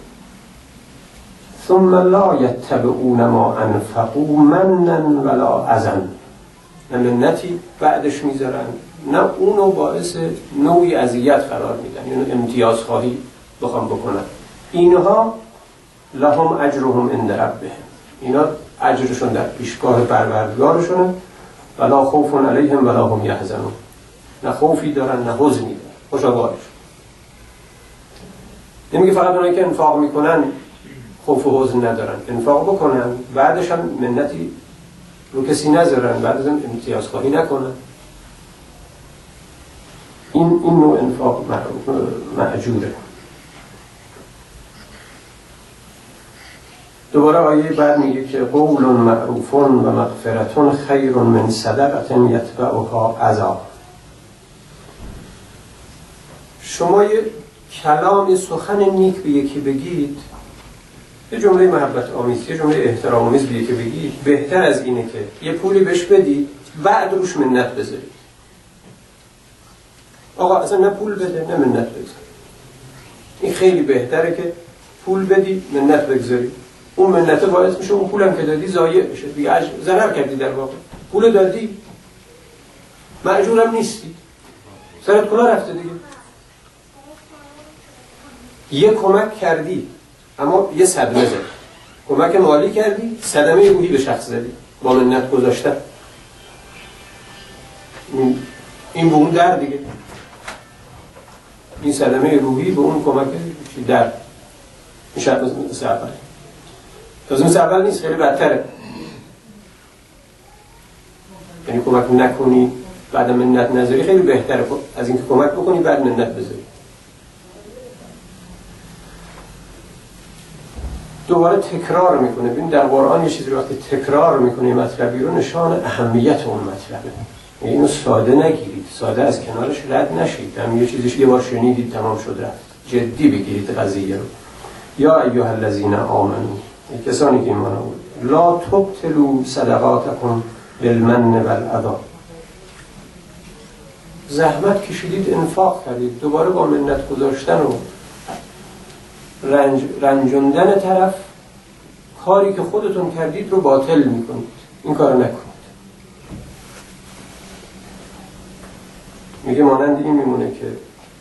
A: ثم لا یتبعون ما انفقوا منا ولا اذى. نه منتی بعدش میذارن، نه اونو باعث نوعی اذیت قرار میدن، یعنی امتیاز خواهی بخوام بکنن. اینها لهم اجرهم عند ربهم، اینا اجرشون در پیشگاه پروردگارشونه. ولا خوف علیهم ولا هم یحزنون، نه خوفی دارن نه حزنی دارن، خوشاگاهش. نمیگه فقط اونایی که انفاق میکنن خوف و حزن ندارن، انفاق بکنن بعدش هم منتی رو کسی نذارن، بعد از هم امتیاز خواهی نکنن. این این نوع انفاق معجوره. دوباره آیه بعد میگه که قول معروف و مغفرت خیر من صدقه یتبعها اذی. شما یه کلام، یه سخن نیک به یکی بگید، یه جمله محبت آمیز، یه جمله احترام آمیز به یکی بگید، بهتر از اینه که یه پولی بهش بدید بعد روش منت بذارید. آقا اصلا نه پول بده نه منت بذارید. این خیلی بهتره که پول بدی منت بگذاری. اون منت باعث میشه اون پولم که دادی ضایع بشه دیگه، ضرر کردی در واقع. پول دادی مأجورم نیستی، سرت کلا رفته دیگه. یه کمک کردی اما یه صدمه زدی، کمک مالی کردی، صدمه روحی به شخص زدی با منت گذاشتن. این به اون در دیگه، این صدمه روحی به اون کمک در میشه مثل اول. تازه مثل اول نیست، خیلی بدتره. یعنی کمک نکنی بعد منت نذاری خیلی بهتره از اینکه کمک بکنی بعد منت بذاری. دوباره تکرار میکنه. ببین در قرآن یه چیزی رو وقتی تکرار میکنه مطلبی رو نشان اهمیت اون مطلبه. یعنی اینو ساده نگیرید، ساده از کنارش رد نشید. هم یه چیزیش یه بار شنیدید تمام شد رفت. جدی بگیرید قضیه رو. یا ایها الذین آمنو، کسانی که ایمان آورد، لا تبطلوا صدقاتکم بالمن والأذی. زحمت کشیدید، انفاق کردید، دوباره با منت گذاشتن و رنج رنجوندن طرف کاری که خودتون کردید رو باطل میکنید. این کار نکنید. میگه مانند این میمونه که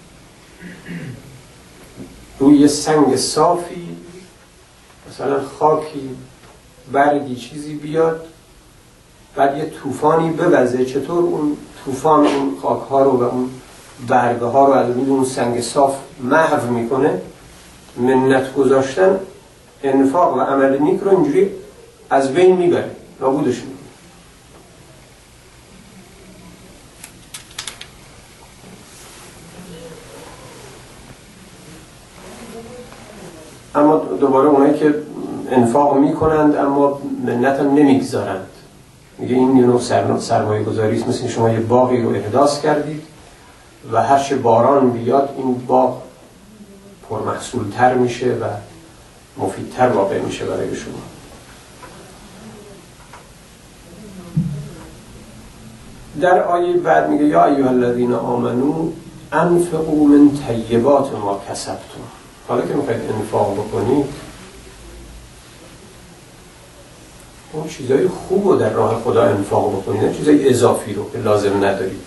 A: روی یه سنگ صافی مثلا خاکی برگی چیزی بیاد، بعد یه طوفانی بوزه، چطور اون طوفان اون خاک ها رو و اون برگه ها رو از روی اون سنگ صاف محو میکنه. منت گذاشتن انفاق و عمل نیک رو اینجوری از بین میبره، نابودش میکنه. اما دوباره اونایی که انفاق میکنند اما منت هم نمیگذارند، میگه این یه نوع سرمایه گذاری است. مثل شما یه باغی رو احداث کردید و هر چه باران بیاد این باغ پرمحصولتر میشه و مفیدتر واقع میشه برای شما. در آیه بعد میگه یا ایها الذین آمنو انفقوا من طیبات ما کسبتم. حالا که میخواید انفاق بکنید اون چیزای خوب رو در راه خدا انفاق بکنید، نه چیزای اضافی رو که لازم ندارید.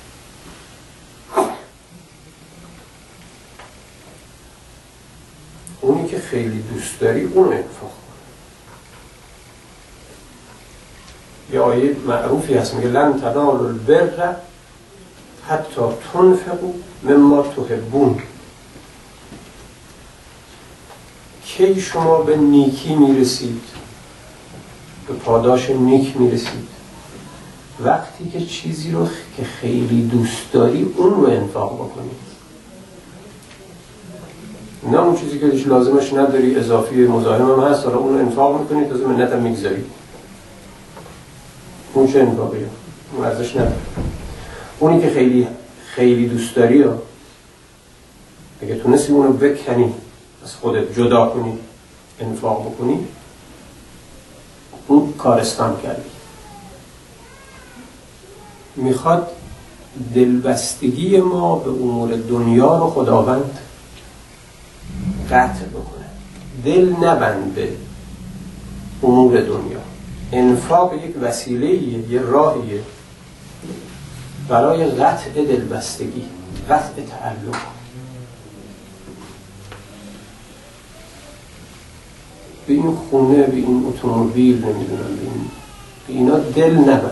A: اونی که خیلی دوست داری اون انفاق کن. یه آیه معروفی هست میگه لن تنالوا البر حتی تنفقوا مما تحبون. کی شما به نیکی میرسید، به پاداش نیک میرسید؟ وقتی که چیزی رو که خیلی دوست داری اون رو انفاق بکنید، نه اون چیزی که هیچ لازمش نداری، اضافی مزاحم هم هست، حالا اون رو انفاق میکنید تازه منت هم میگذارید. اون چه انفاقیه؟ اون ارزش نداره. اونی که خیلی خیلی دوست داری ها، اگه تونستی اون رو بکنی از خودت جدا کنی انفاق بکنی، اون کارستان کردی. میخواد دلبستگی ما به امور دنیا رو خداوند قطع بکنه. دل نبند به امور دنیا. انفاق یک وسیله‌ایه، یه راهیه برای قطع دلبستگی، قطع تعلق. به این خونه، به این اتومبیل، نمیدونم به این به اینا دل نبند.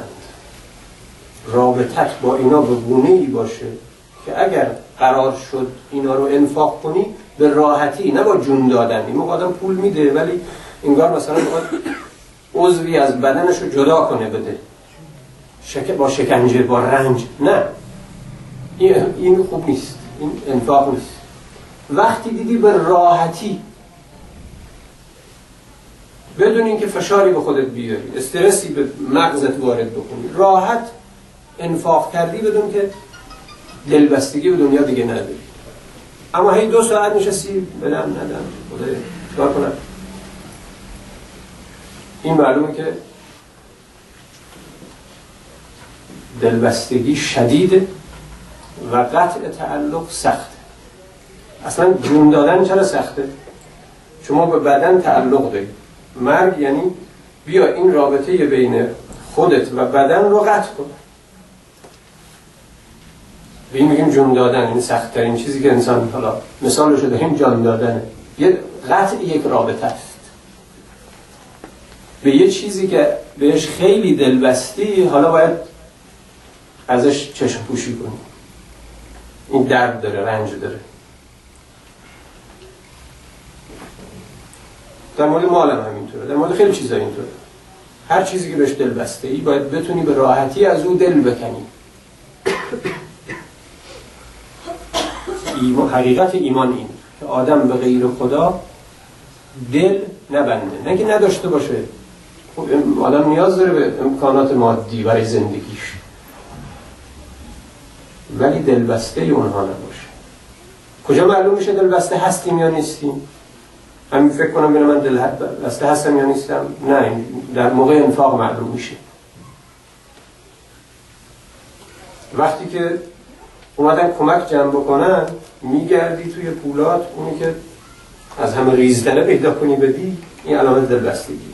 A: رابطت با اینا به گونه‌ای باشه که اگر قرار شد اینا رو انفاق کنی به راحتی، نه با جون دادن. این موقع آدم پول میده ولی انگار مثلا باید عضوی از بدنش رو جدا کنه بده، شک... با شکنجه، با رنج. نه، این, این خوب نیست، این انفاق نیست. وقتی دیدی به راحتی، بدون اینکه فشاری به خودت بیاری، استرسی به مغزت وارد بکنی، راحت انفاق کردی بدون که دلبستگی به دنیا دیگه نداری. اما هی دو ساعت نشستی بدم ندم خدای چکار کنم، این معلومه که دلبستگی شدیده و قطع تعلق سخته. اصلا جون دادن چرا سخته؟ شما به بدن تعلق دارید، مرگ یعنی بیا این رابطه بین خودت و بدن رو قطع کن. به این میگیم جون دادن. این سخت ترین چیزی که انسان، حالا مثالش رو داریم، جان دادنه. یه قطع یک رابطه است به یه چیزی که بهش خیلی دلبستی، حالا باید ازش چشم پوشی کنی. این درد داره، رنج داره. در مورد مال هم همینطوره، در مورد خیلی چیزا اینطوره. هر چیزی که بهش دل بسته ای باید بتونی به راحتی از او دل بکنی. ایمان، حقیقت ایمان این که آدم به غیر خدا دل نبنده. نه که نداشته باشه، آدم نیاز داره به امکانات مادی برای زندگیش، ولی دلبسته اونها نباشه. کجا معلوم میشه دلبسته هستیم یا نیستیم؟ همین فکر کنم ببینم من دلبسته هستم یا نیستم؟ نه، در موقع انفاق معلوم میشه. وقتی که اومدن کمک جمع بکنن، میگردی توی پولات، اونی که از همه ریزتره پیدا کنی بدی، این علامت دلبستگی.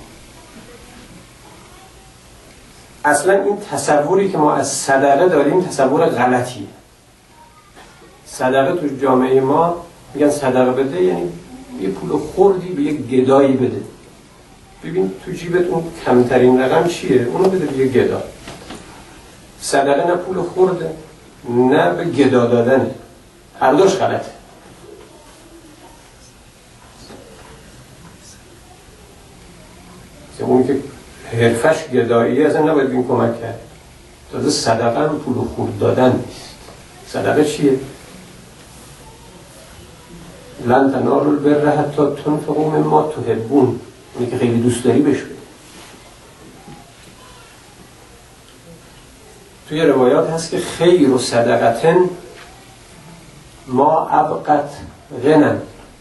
A: اصلا این تصوری که ما از صدقه داریم تصور غلطیه. صدقه تو جامعه ما میگن صدقه بده یعنی یه پول خوردی به یک گدایی بده. ببین تو جیبت اون کمترین رقم چیه؟ اونو بده به یک گدا. صدقه نه پول خورده نه به گدا دادنه. هر دوش غلطه. اونی که حرفش گداییه اصلا نباید به این کمک کرد. تازه صدقه رو پول خورد دادن نیست. صدقه چیه؟ لن تنالوا البر حتی تنفقوا مما تحبون. اونی که خیلی دوست داری بهش بده. توی روایات هست که خیر و صدقتن ما ابقت غنن.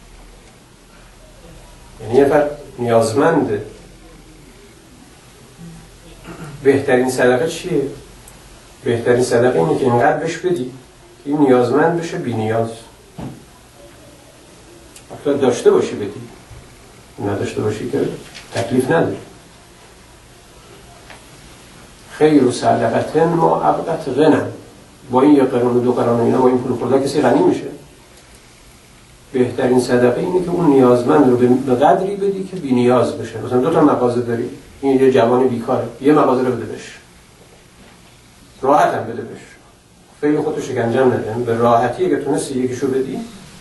A: یعنی یه فرد نیازمنده. بهترین صدقه چیه؟ بهترین صدقه اینه که اینقدر بهش بدی این نیازمند بشه بی نیاز. حتی داشته باشی بدی، نداشته باشی که تکلیف نداری. خیر و صدقتن ما ابقت غنن. با این یک قرون و دو قرون و اینا با این پول خورده کسی غنی میشه؟ بهترین صدقه اینه که اون نیازمند رو به قدری بدی که بی نیاز بشه. مثلا دو تا مغازه داری، این یه جوان بیکاره، یه مغازه رو بده بهش، راحت هم بده بهش، خیلی خودتو شکنجه نده، به راحتی اگه تونستی یکیشو بدی.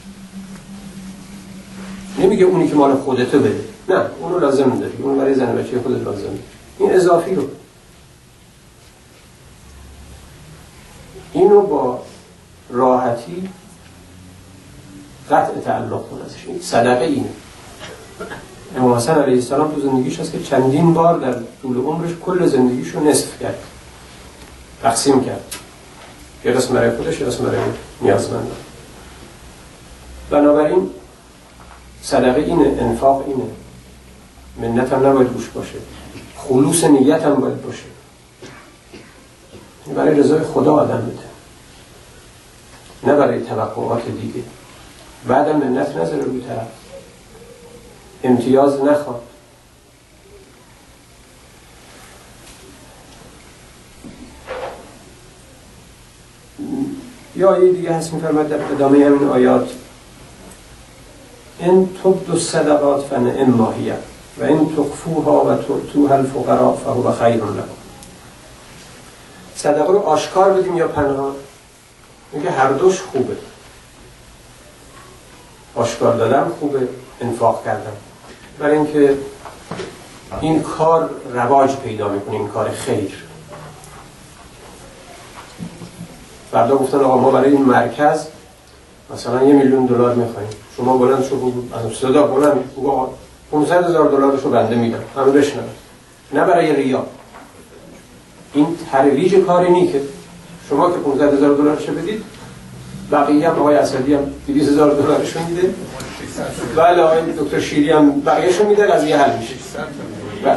A: نمیگه اونی که مال خودته بده، نه، اونو لازم داری، اون برای زن بچه خودت لازم داری، این اضافی رو. اینو با راحتی قطع تعلق کن ازش. این صدقه اینه. امام حسن علیه السلام تو زندگیش هست که چندین بار در طول عمرش کل زندگیشو نصف کرد، تقسیم کرد، یه قسم برای خودش یه قسم برای نیازمندان. بنابراین صدقه اینه، انفاق اینه، منت هم نباید گوش باشه، خلوص نیت هم باید باشه، برای رضای خدا آدم بده، نه برای توقعات دیگه. بعدم منت نذاره روی طرف، امتیاز نخواد. یا آیه دیگه هست می‌فرماید در ادامه همین آیات: ان تبدوا الصدقات فنعما هی و ان تخفوها و تؤتوها الفقراء فهو خیر لكم. صدقه رو آشکار بدیم یا پنهان؟ میگه هر دوش خوبه. آشکار دادن خوبه، انفاق کردن، برای اینکه این کار رواج پیدا میکنه، این کار خیر. فردا گفتن آقا ما برای این مرکز مثلا یه میلیون دلار میخوایم، شما بلند شو از صدا بلند بگو پانصد هزار دلارشو بنده میدم، همه بشنون، نه برای ریا. این ترویج کاری نی که شما که پانصد هزار دلارشو بدید، بقیه هم آقای اسدی هم دویست هزار دلارشو میده، بله آقای دکتر شیری هم بقیه‌شو میده، قضیه حل میشه. بله.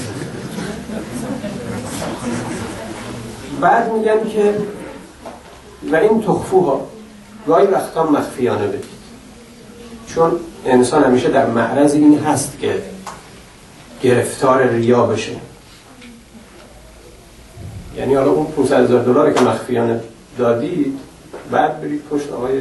A: بعد میگن که و این تخفوها گاهی وقتا مخفیانه بدید، چون انسان همیشه در معرض این هست که گرفتار ریا بشه. یعنی حالا اون پانصد هزار دلار که مخفیانه دادید بعد برید پشت آقای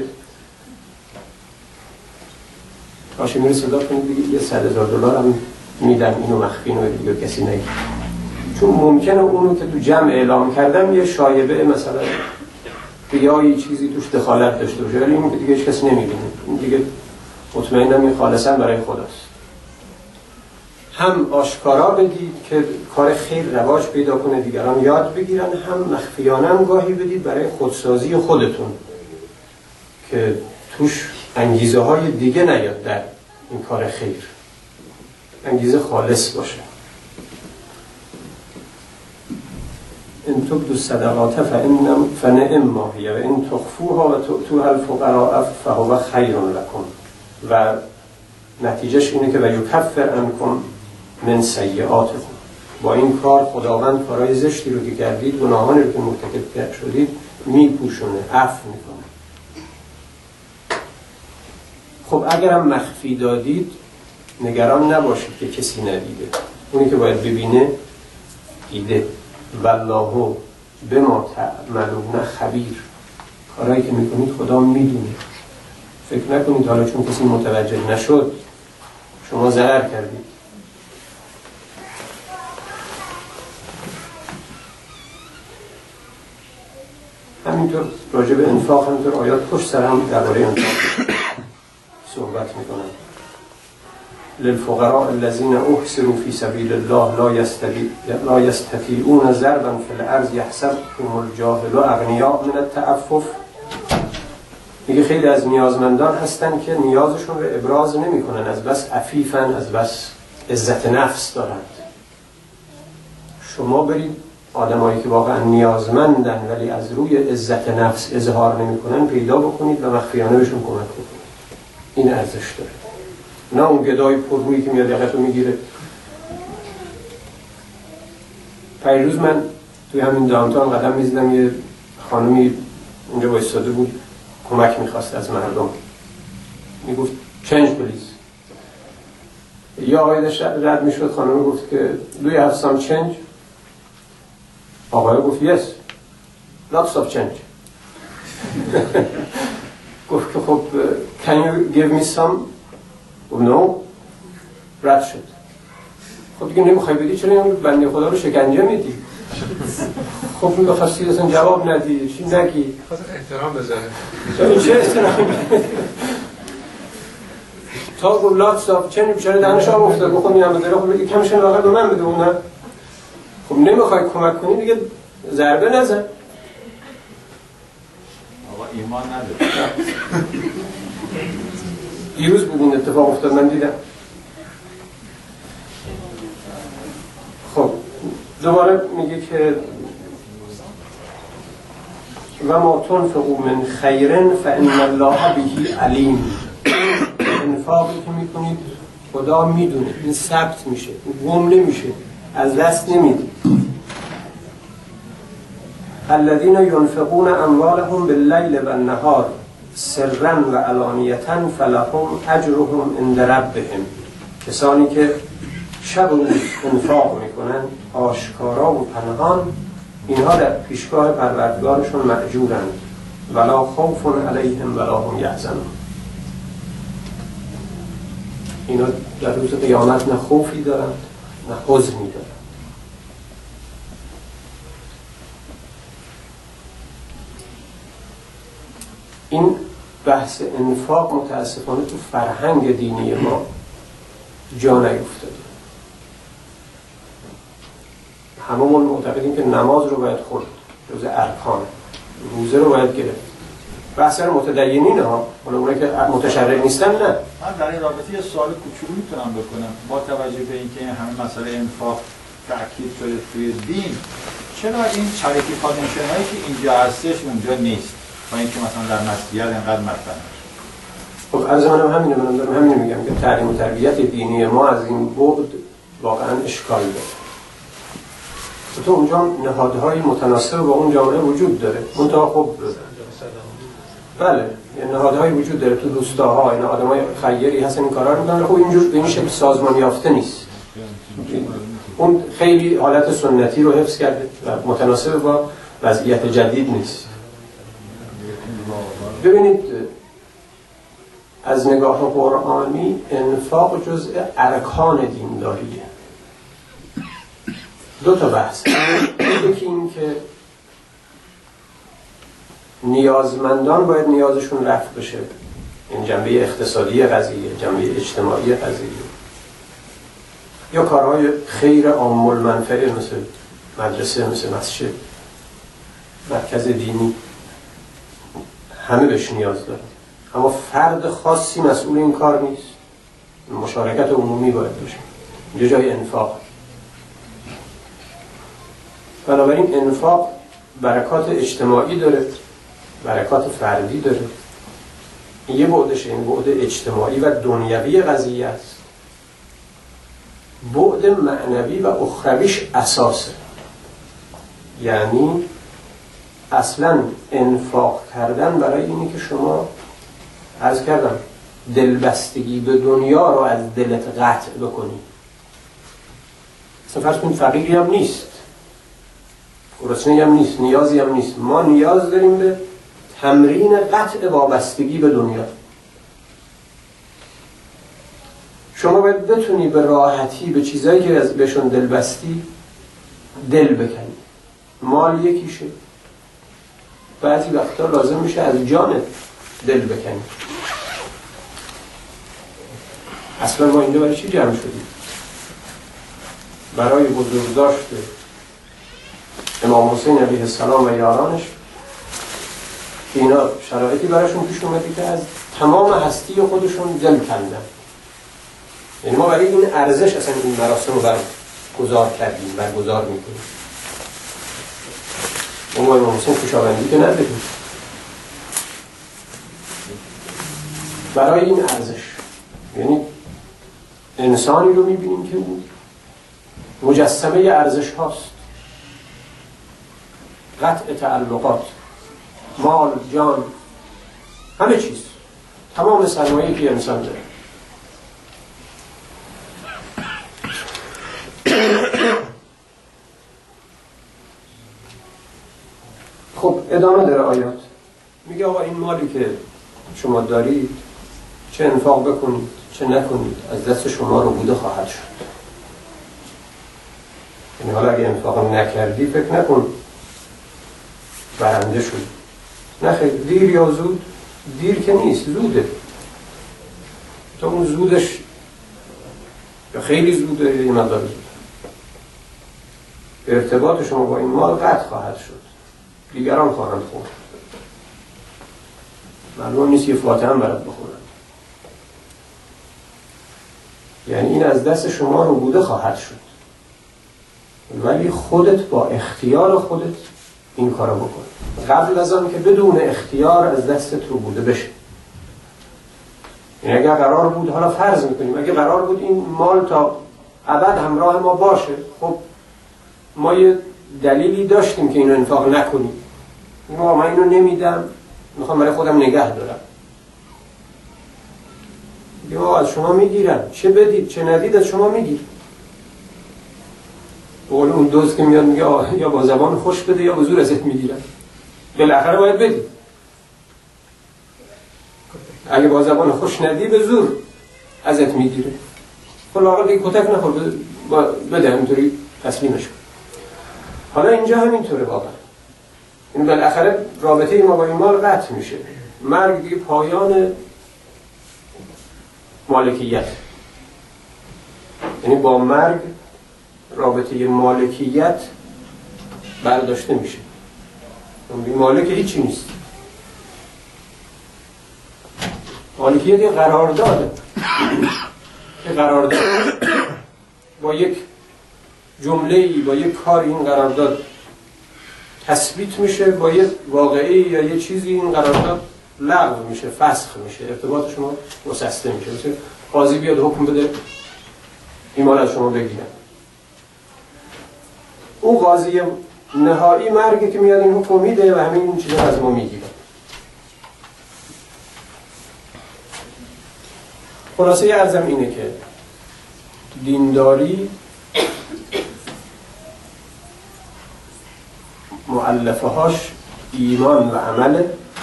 A: هاشمی رو صدا کنید دیگه یه صد هزار دلار هم میدم اینو مخفی اینو دیگه کسی نگید. چون ممکنه اونو که تو جمع اعلام کردم یه شایبه مثلا ریایی چیزی توش دخالت داشته باشه، ولی اون که دیگه هیچ کسی نمیبینه، این دیگه مطمئنم این خالصا برای خداست. هم آشکارا بدید که کار خیر رواج پیدا کنه، دیگران یاد بگیرن، هم مخفیانه هم گاهی بدید برای خودسازی خودتون که توش انگیزه های دیگه نیاد در این کار خیر، انگیزه خالص باشه. ان تبدوا الصدقات فإن فنعم ما هي و ان تخفوها و تؤتوها الفقراء فهو خیر لكم و نتیجهش اینه که و یکفر عنکم من سیئاتکم. با این کار خداوند کارهای زشتی رو که کردید، گناهانی رو که مرتکب شدید میپوشونه، عفو میکنه. خب اگرم مخفی دادید نگران نباشید که کسی ندیده، اونی که باید ببینه دیده. والله بما تعملون خبیر. کارهایی که میکنید خدا میدونه. فکر نکنید حالا چون کسی متوجه نشد شما ضرر کردید. همینطور راجع به انفاق همینطور آیات پشت سر هم درباره انفاق صحبت میکنن. للفقراء الذين احصروا في سبيل الله لا يستطيعون ضربا في الارض يحسبهم الجاهل اغنياء من التعفف. میگه خیلی از نیازمندان هستن که نیازشون رو ابراز نمیکنن، از بس عفیفن، از بس عزت نفس دارند. شما برید آدمایی که واقعا نیازمندن ولی از روی عزت نفس اظهار نمیکنن پیدا بکنید و مخفیانه بهشون کمک کنید. این ارزش داره. نه اون گدای پررویی که میاد یقتو میگیره. پیروز من توی همین دانتان قدم میزدم، یه خانمی اونجا وایساده بود کمک میخواست از مردم، میگفت چنج پلیز. یا آقای داشت رد میشد، خانمی گفت که do you have some change؟ آقای گفت yes lots of change. گفت که خب can you give me some؟ گفت no. رد شد. خب دیگه نمیخوای بدی، چرا این بنده خدا رو شکنجه میدی؟ خب این بخواستی اصلا جواب ندی، چی نگی؟
C: خواست احترام بذاره.
A: این چه احترامی؟ تا گفت lots of change بیچاره دهنش آب افتاد. گفت این هم بذاره، خب بگی کمش واقعا به من بده. اون خب نمیخوای کمک کنی دیگه ضربه نزن.
B: آقا ایمان نداره.
A: دیروز بود این اتفاق افتاد، من دیدم. خب دوباره میگه که و ما تنفقوا من خیر فإن الله به علیم. انفاقی که میکنید خدا میدونه، این ثبت میشه، گم نمیشه، از دست نمیدید. الذين ينفقون اموالهم بالليل والنهار سرا و علانیة فلهم اجرهم عند ربهم. کسانی که شب و روز انفاق میکنن آشکارا و پنهان، اینها در پیشگاه پروردگارشون مأجورند. ولا خوف علیهم ولا هم یحزنون. اینا در روز قیامت نه خوفی دارند نه حزنی دارند. این بحث انفاق متاسفانه تو فرهنگ دینی ما جا نیفتاده. هممون معتقدیم که نماز رو باید خورد، جز ارکان، روزه رو باید گرفت. بحث متدینین ها، اونایی که متشرع نیستن نه.
B: من در این رابطه یه سوال کوچولو میتونم بکنم. با توجه به اینکه همه مسئله انفاق تاکید شده توی دین، چرا این چریتی فاندیشن هایی که اینجا هستش اونجا نیست؟ با اینکه مثلا در مسیحیت اینقدر مطرح نشه.
A: خب عرض منم همینه، منم دارم همینو میگم که تعلیم و تربیت دینی ما از این بعد واقعا اشکال داره. تو اونجا نهادهای متناسب با اون جامعه وجود داره. منتها خب بله نهادهای وجود داره تو روستاها، اینا آدمای خیری هستن این کارا رو میکنن. خب اینجور به این شکل سازمان یافته نیست. اون خیلی حالت سنتی رو حفظ کرده و متناسب با وضعیت جدید نیست. ببینید از نگاه قرآنی انفاق جزء ارکان دینداریه. دو تا بحث. یکی این که نیازمندان باید نیازشون رفع بشه، این جنبه اقتصادی قضیه، جنبه اجتماعی قضیه، یا کارهای خیر عام المنفعه مثل مدرسه، مثل مسجد، مرکز دینی، همه بهش نیاز دارن، اما فرد خاصی مسئول این کار نیست. مشارکت عمومی باید باشه. اینجا جای انفاق. بنابراین انفاق برکات اجتماعی داره، برکات فردی داره. این یه بعدشه، این بعد اجتماعی و دنیوی قضیه است. بعد معنوی و اخرویش اساسه. یعنی اصلا انفاق کردن برای اینی که شما، عرض کردم، دلبستگی به دنیا رو از دلت قطع بکنی. اصلا فرض کنید فقیری هم نیست، گرسنه‌ای هم نیست، نیازی هم نیست. ما نیاز داریم به تمرین قطع وابستگی به دنیا. شما باید بتونی به راحتی به چیزایی که بهشون دل بستی دل بکنی. مال یکیشه، بعضی وقتا لازم میشه از جانت دل بکنی. اصلا ما اینجا برای چی جمع شدیم؟ برای بزرگداشت امام حسین علیه السلام و یارانش. اینا شرایطی براشون پیش اومده که از تمام هستی خودشون دل کندن. یعنی ما برای این ارزش اصلا این مراسم رو برگزار کردیم، برگزار میکنیم. ما امام حسین خوشاوندی که نداریم. برای این ارزش، یعنی انسانی رو میبینیم که اون مجسمه ارزش هاست. قطع تعلقات، مال، جان، همه چیز، تمام سرمایه‌ای که انسان داره. خب ادامه داره آیات. میگه آقا این مالی که شما دارید چه انفاق بکنید چه نکنید از دست شما رو بوده خواهد شد. یعنی حالا اگه انفاق نکردی فکر نکن برنده شد. نه خیر، دیر یا زود، دیر که نیست، زوده. تا اون زودش یا خیلی زوده یا یه مقدار زوده. ارتباط شما با این مال قطع خواهد شد، دیگران خواهند خورد. معلوم نیست یه فاتحه هم برات بخورن. یعنی این از دست شما رو بوده خواهد شد، ولی خودت با اختیار خودت این کارو بکن، قبل از آن که بدون اختیار از دستت رو بوده بشه. یعنی اگر قرار بود، حالا فرض میکنیم اگه قرار بود این مال تا ابد همراه ما باشه، خب ما یه دلیلی داشتیم که اینو انفاق نکنیم. ما من اینو نمیدم، میخوام برای خودم نگه دارم. یا از شما میگیرم، چه بدید چه ندید از شما میگیر. بقول اون دوست که میاد میگه یا با زبان خوش بده یا با زور ازت میگیرم. بالاخره باید بدی. اگه با زبان خوش ندی به زور ازت میگیره. خلاقا دیگه کتک نخور، بده همینطوری تسلیمش کن. حالا اینجا همینطوره واقعا. این بالاخره رابطه ما با این مال قطع میشه. مرگ دیگه پایان مالکیت. یعنی با مرگ رابطه مالکیت برداشته میشه. اون مالک هیچی نیست. مالکیت یه قرارداده. یه قرارداد با یک جمله‌ای، با یک کاری این قرارداد تثبیت میشه، با یک واقعی یا یه چیزی این قرارداد لغو میشه، فسخ میشه، ارتباط شما گسسته میشه. مثل قاضی بیاد حکم بده این مال از شما بگیرن. اون قاضی نهایی مرگه که میاد این حکم میده و همین این چیزا از ما میگیره. خلاصه عرضم اینه که دینداری مؤلفه هاش ایمان و عمل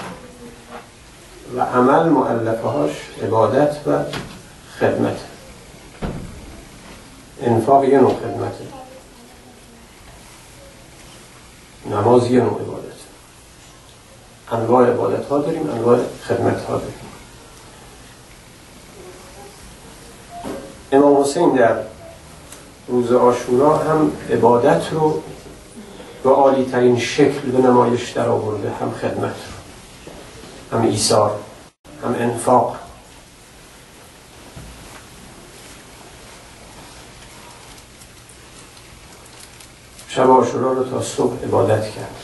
A: و عمل مؤلفه هاش عبادت و خدمت. انفاق یه نوع خدمته، نماز یه نوع عبادت. انواع عبادت ها داریم، انواع خدمت ها داریم. امام حسین در روز عاشورا هم عبادت رو به عالی ترین شکل به نمایش در آورده، هم خدمت رو، هم ایثار، هم انفاق. شب عاشورا رو تا صبح عبادت کرد.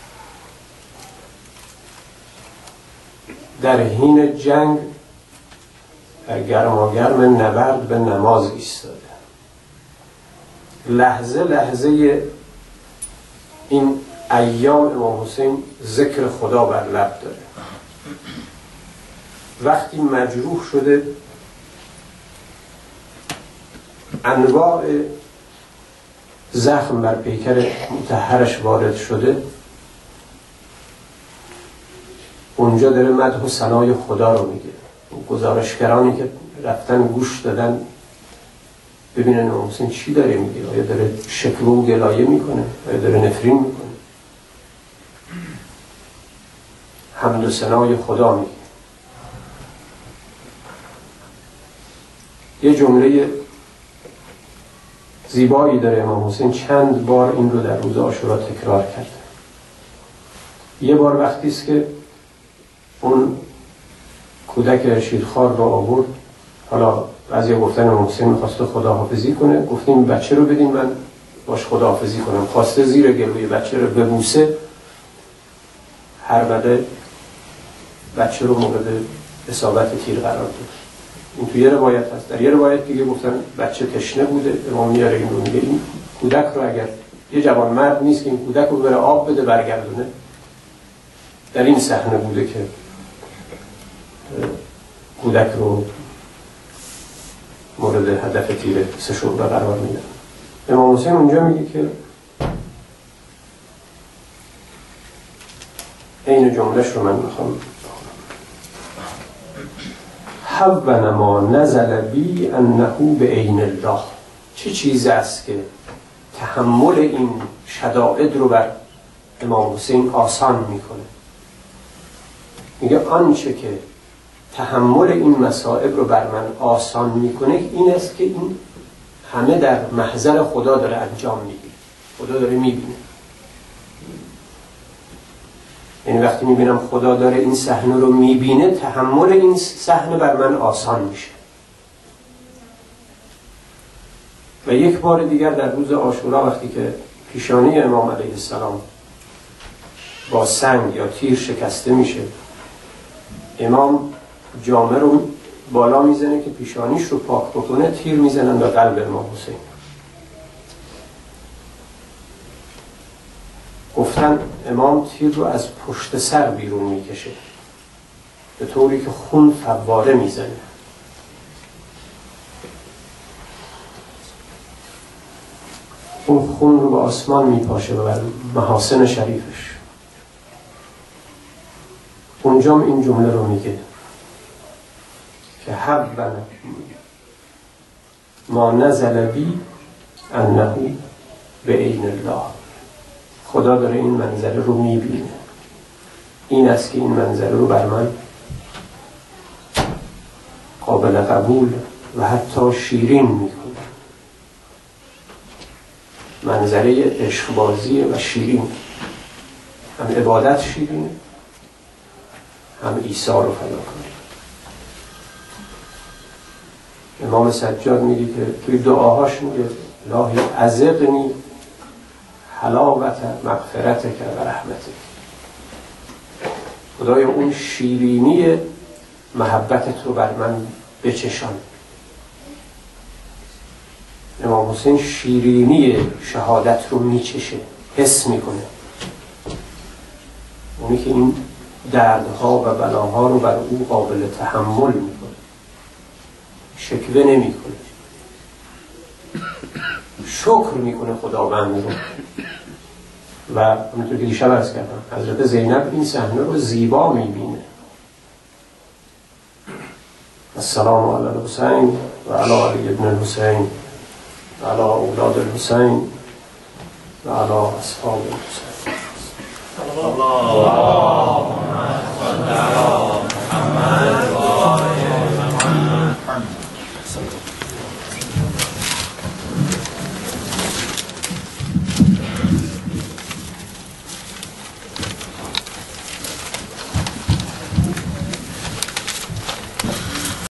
A: در حین جنگ در گرماگرم نبرد به نماز ایستاده. لحظه لحظه این ایام امام حسین ذکر خدا بر لب داره. وقتی مجروح شده انواع زخم بر پیکر مطهرش وارد شده، اونجا داره مدح و ثنای خدا رو میگه. گزارشگرانی که رفتن گوش دادن ببینن امام حسین چی داره میگه، آیا داره شکوه و گلایه میکنه، آیا داره نفرین میکنه. حمد و ثنای خدا میگه. یه جمله زیبایی داره امام حسین، چند بار این رو در روز عاشورا تکرار کرد. یه بار وقتی است که اون کودک رشیدخوار رو آورد، حالا بعضی گفتن امام حسین می‌خواسته خداحافظی کنه، گفتیم بچه رو بدین من باش خداحافظی کنم. خواسته زیر گلوی بچه رو ببوسه، هر بده بچه رو مورد اصابت تیر قرار داد. این تو یه روایت هست. در یه روایت دیگه گفتن بچه تشنه بوده، امام میاره این رو میگه این کودک رو اگر یه جوان مرد نیست که این کودک رو بره آب بده برگردونه. در این صحنه بوده که کودک رو مورد هدف تیر سه شعبه قرار میدن. امام حسین اونجا میگه که این جملهش رو من میخوام حون ما نزل بی انه به عین الله. چه چیز است که تحمل این شدائد رو بر امام حسین آسان میکنه؟ میگه آنچه که تحمل این مصائب رو بر من آسان میکنه این است که این همه در محضر خدا داره انجام میگیره، خدا داره میبینه. یعنی وقتی میبینم خدا داره این صحنه رو میبینه، تحمل این صحنه بر من آسان میشه. و یک بار دیگر در روز عاشورا وقتی که پیشانی امام علیه السلام با سنگ یا تیر شکسته میشه، امام جامه رو بالا میزنه که پیشانیش رو پاک بکنه، تیر میزنن به قلب امام حسین. گفتن امام تیر رو از پشت سر بیرون میکشه به طوری که خون فواره میزنه. اون خون رو به آسمان میپاشه و بر محاسن شریفش. اونجا این جمله رو میگه که حون ما نزل بی انه به عین الله. خدا داره این منظره رو میبینه. این است که این منظره رو بر من قابل قبول و حتی شیرین میکنه. منظره عشقبازی و شیرین، هم عبادت شیرینه، هم ایثار و فداکاری. امام سجاد میگه که توی دعاهاش میگه الهی ازقنی حلاوت مغفرتک و رحمتک. خدایا اون شیرینی محبتت رو بر من بچشان. امام حسین شیرینی شهادت رو میچشه، حس میکنه. اونی که این دردها و بلاها رو بر او قابل تحمل میکنه، شکوه نمیکنه، شکر میکنه خداوند رو و همونطور که دیشب عرض کردم حضرت زینب این صحنه رو زیبا میبینه. السلام علی الحسین و علی علی ابن الحسین و علی اولاد الحسین و علی اصحاب الحسین. الله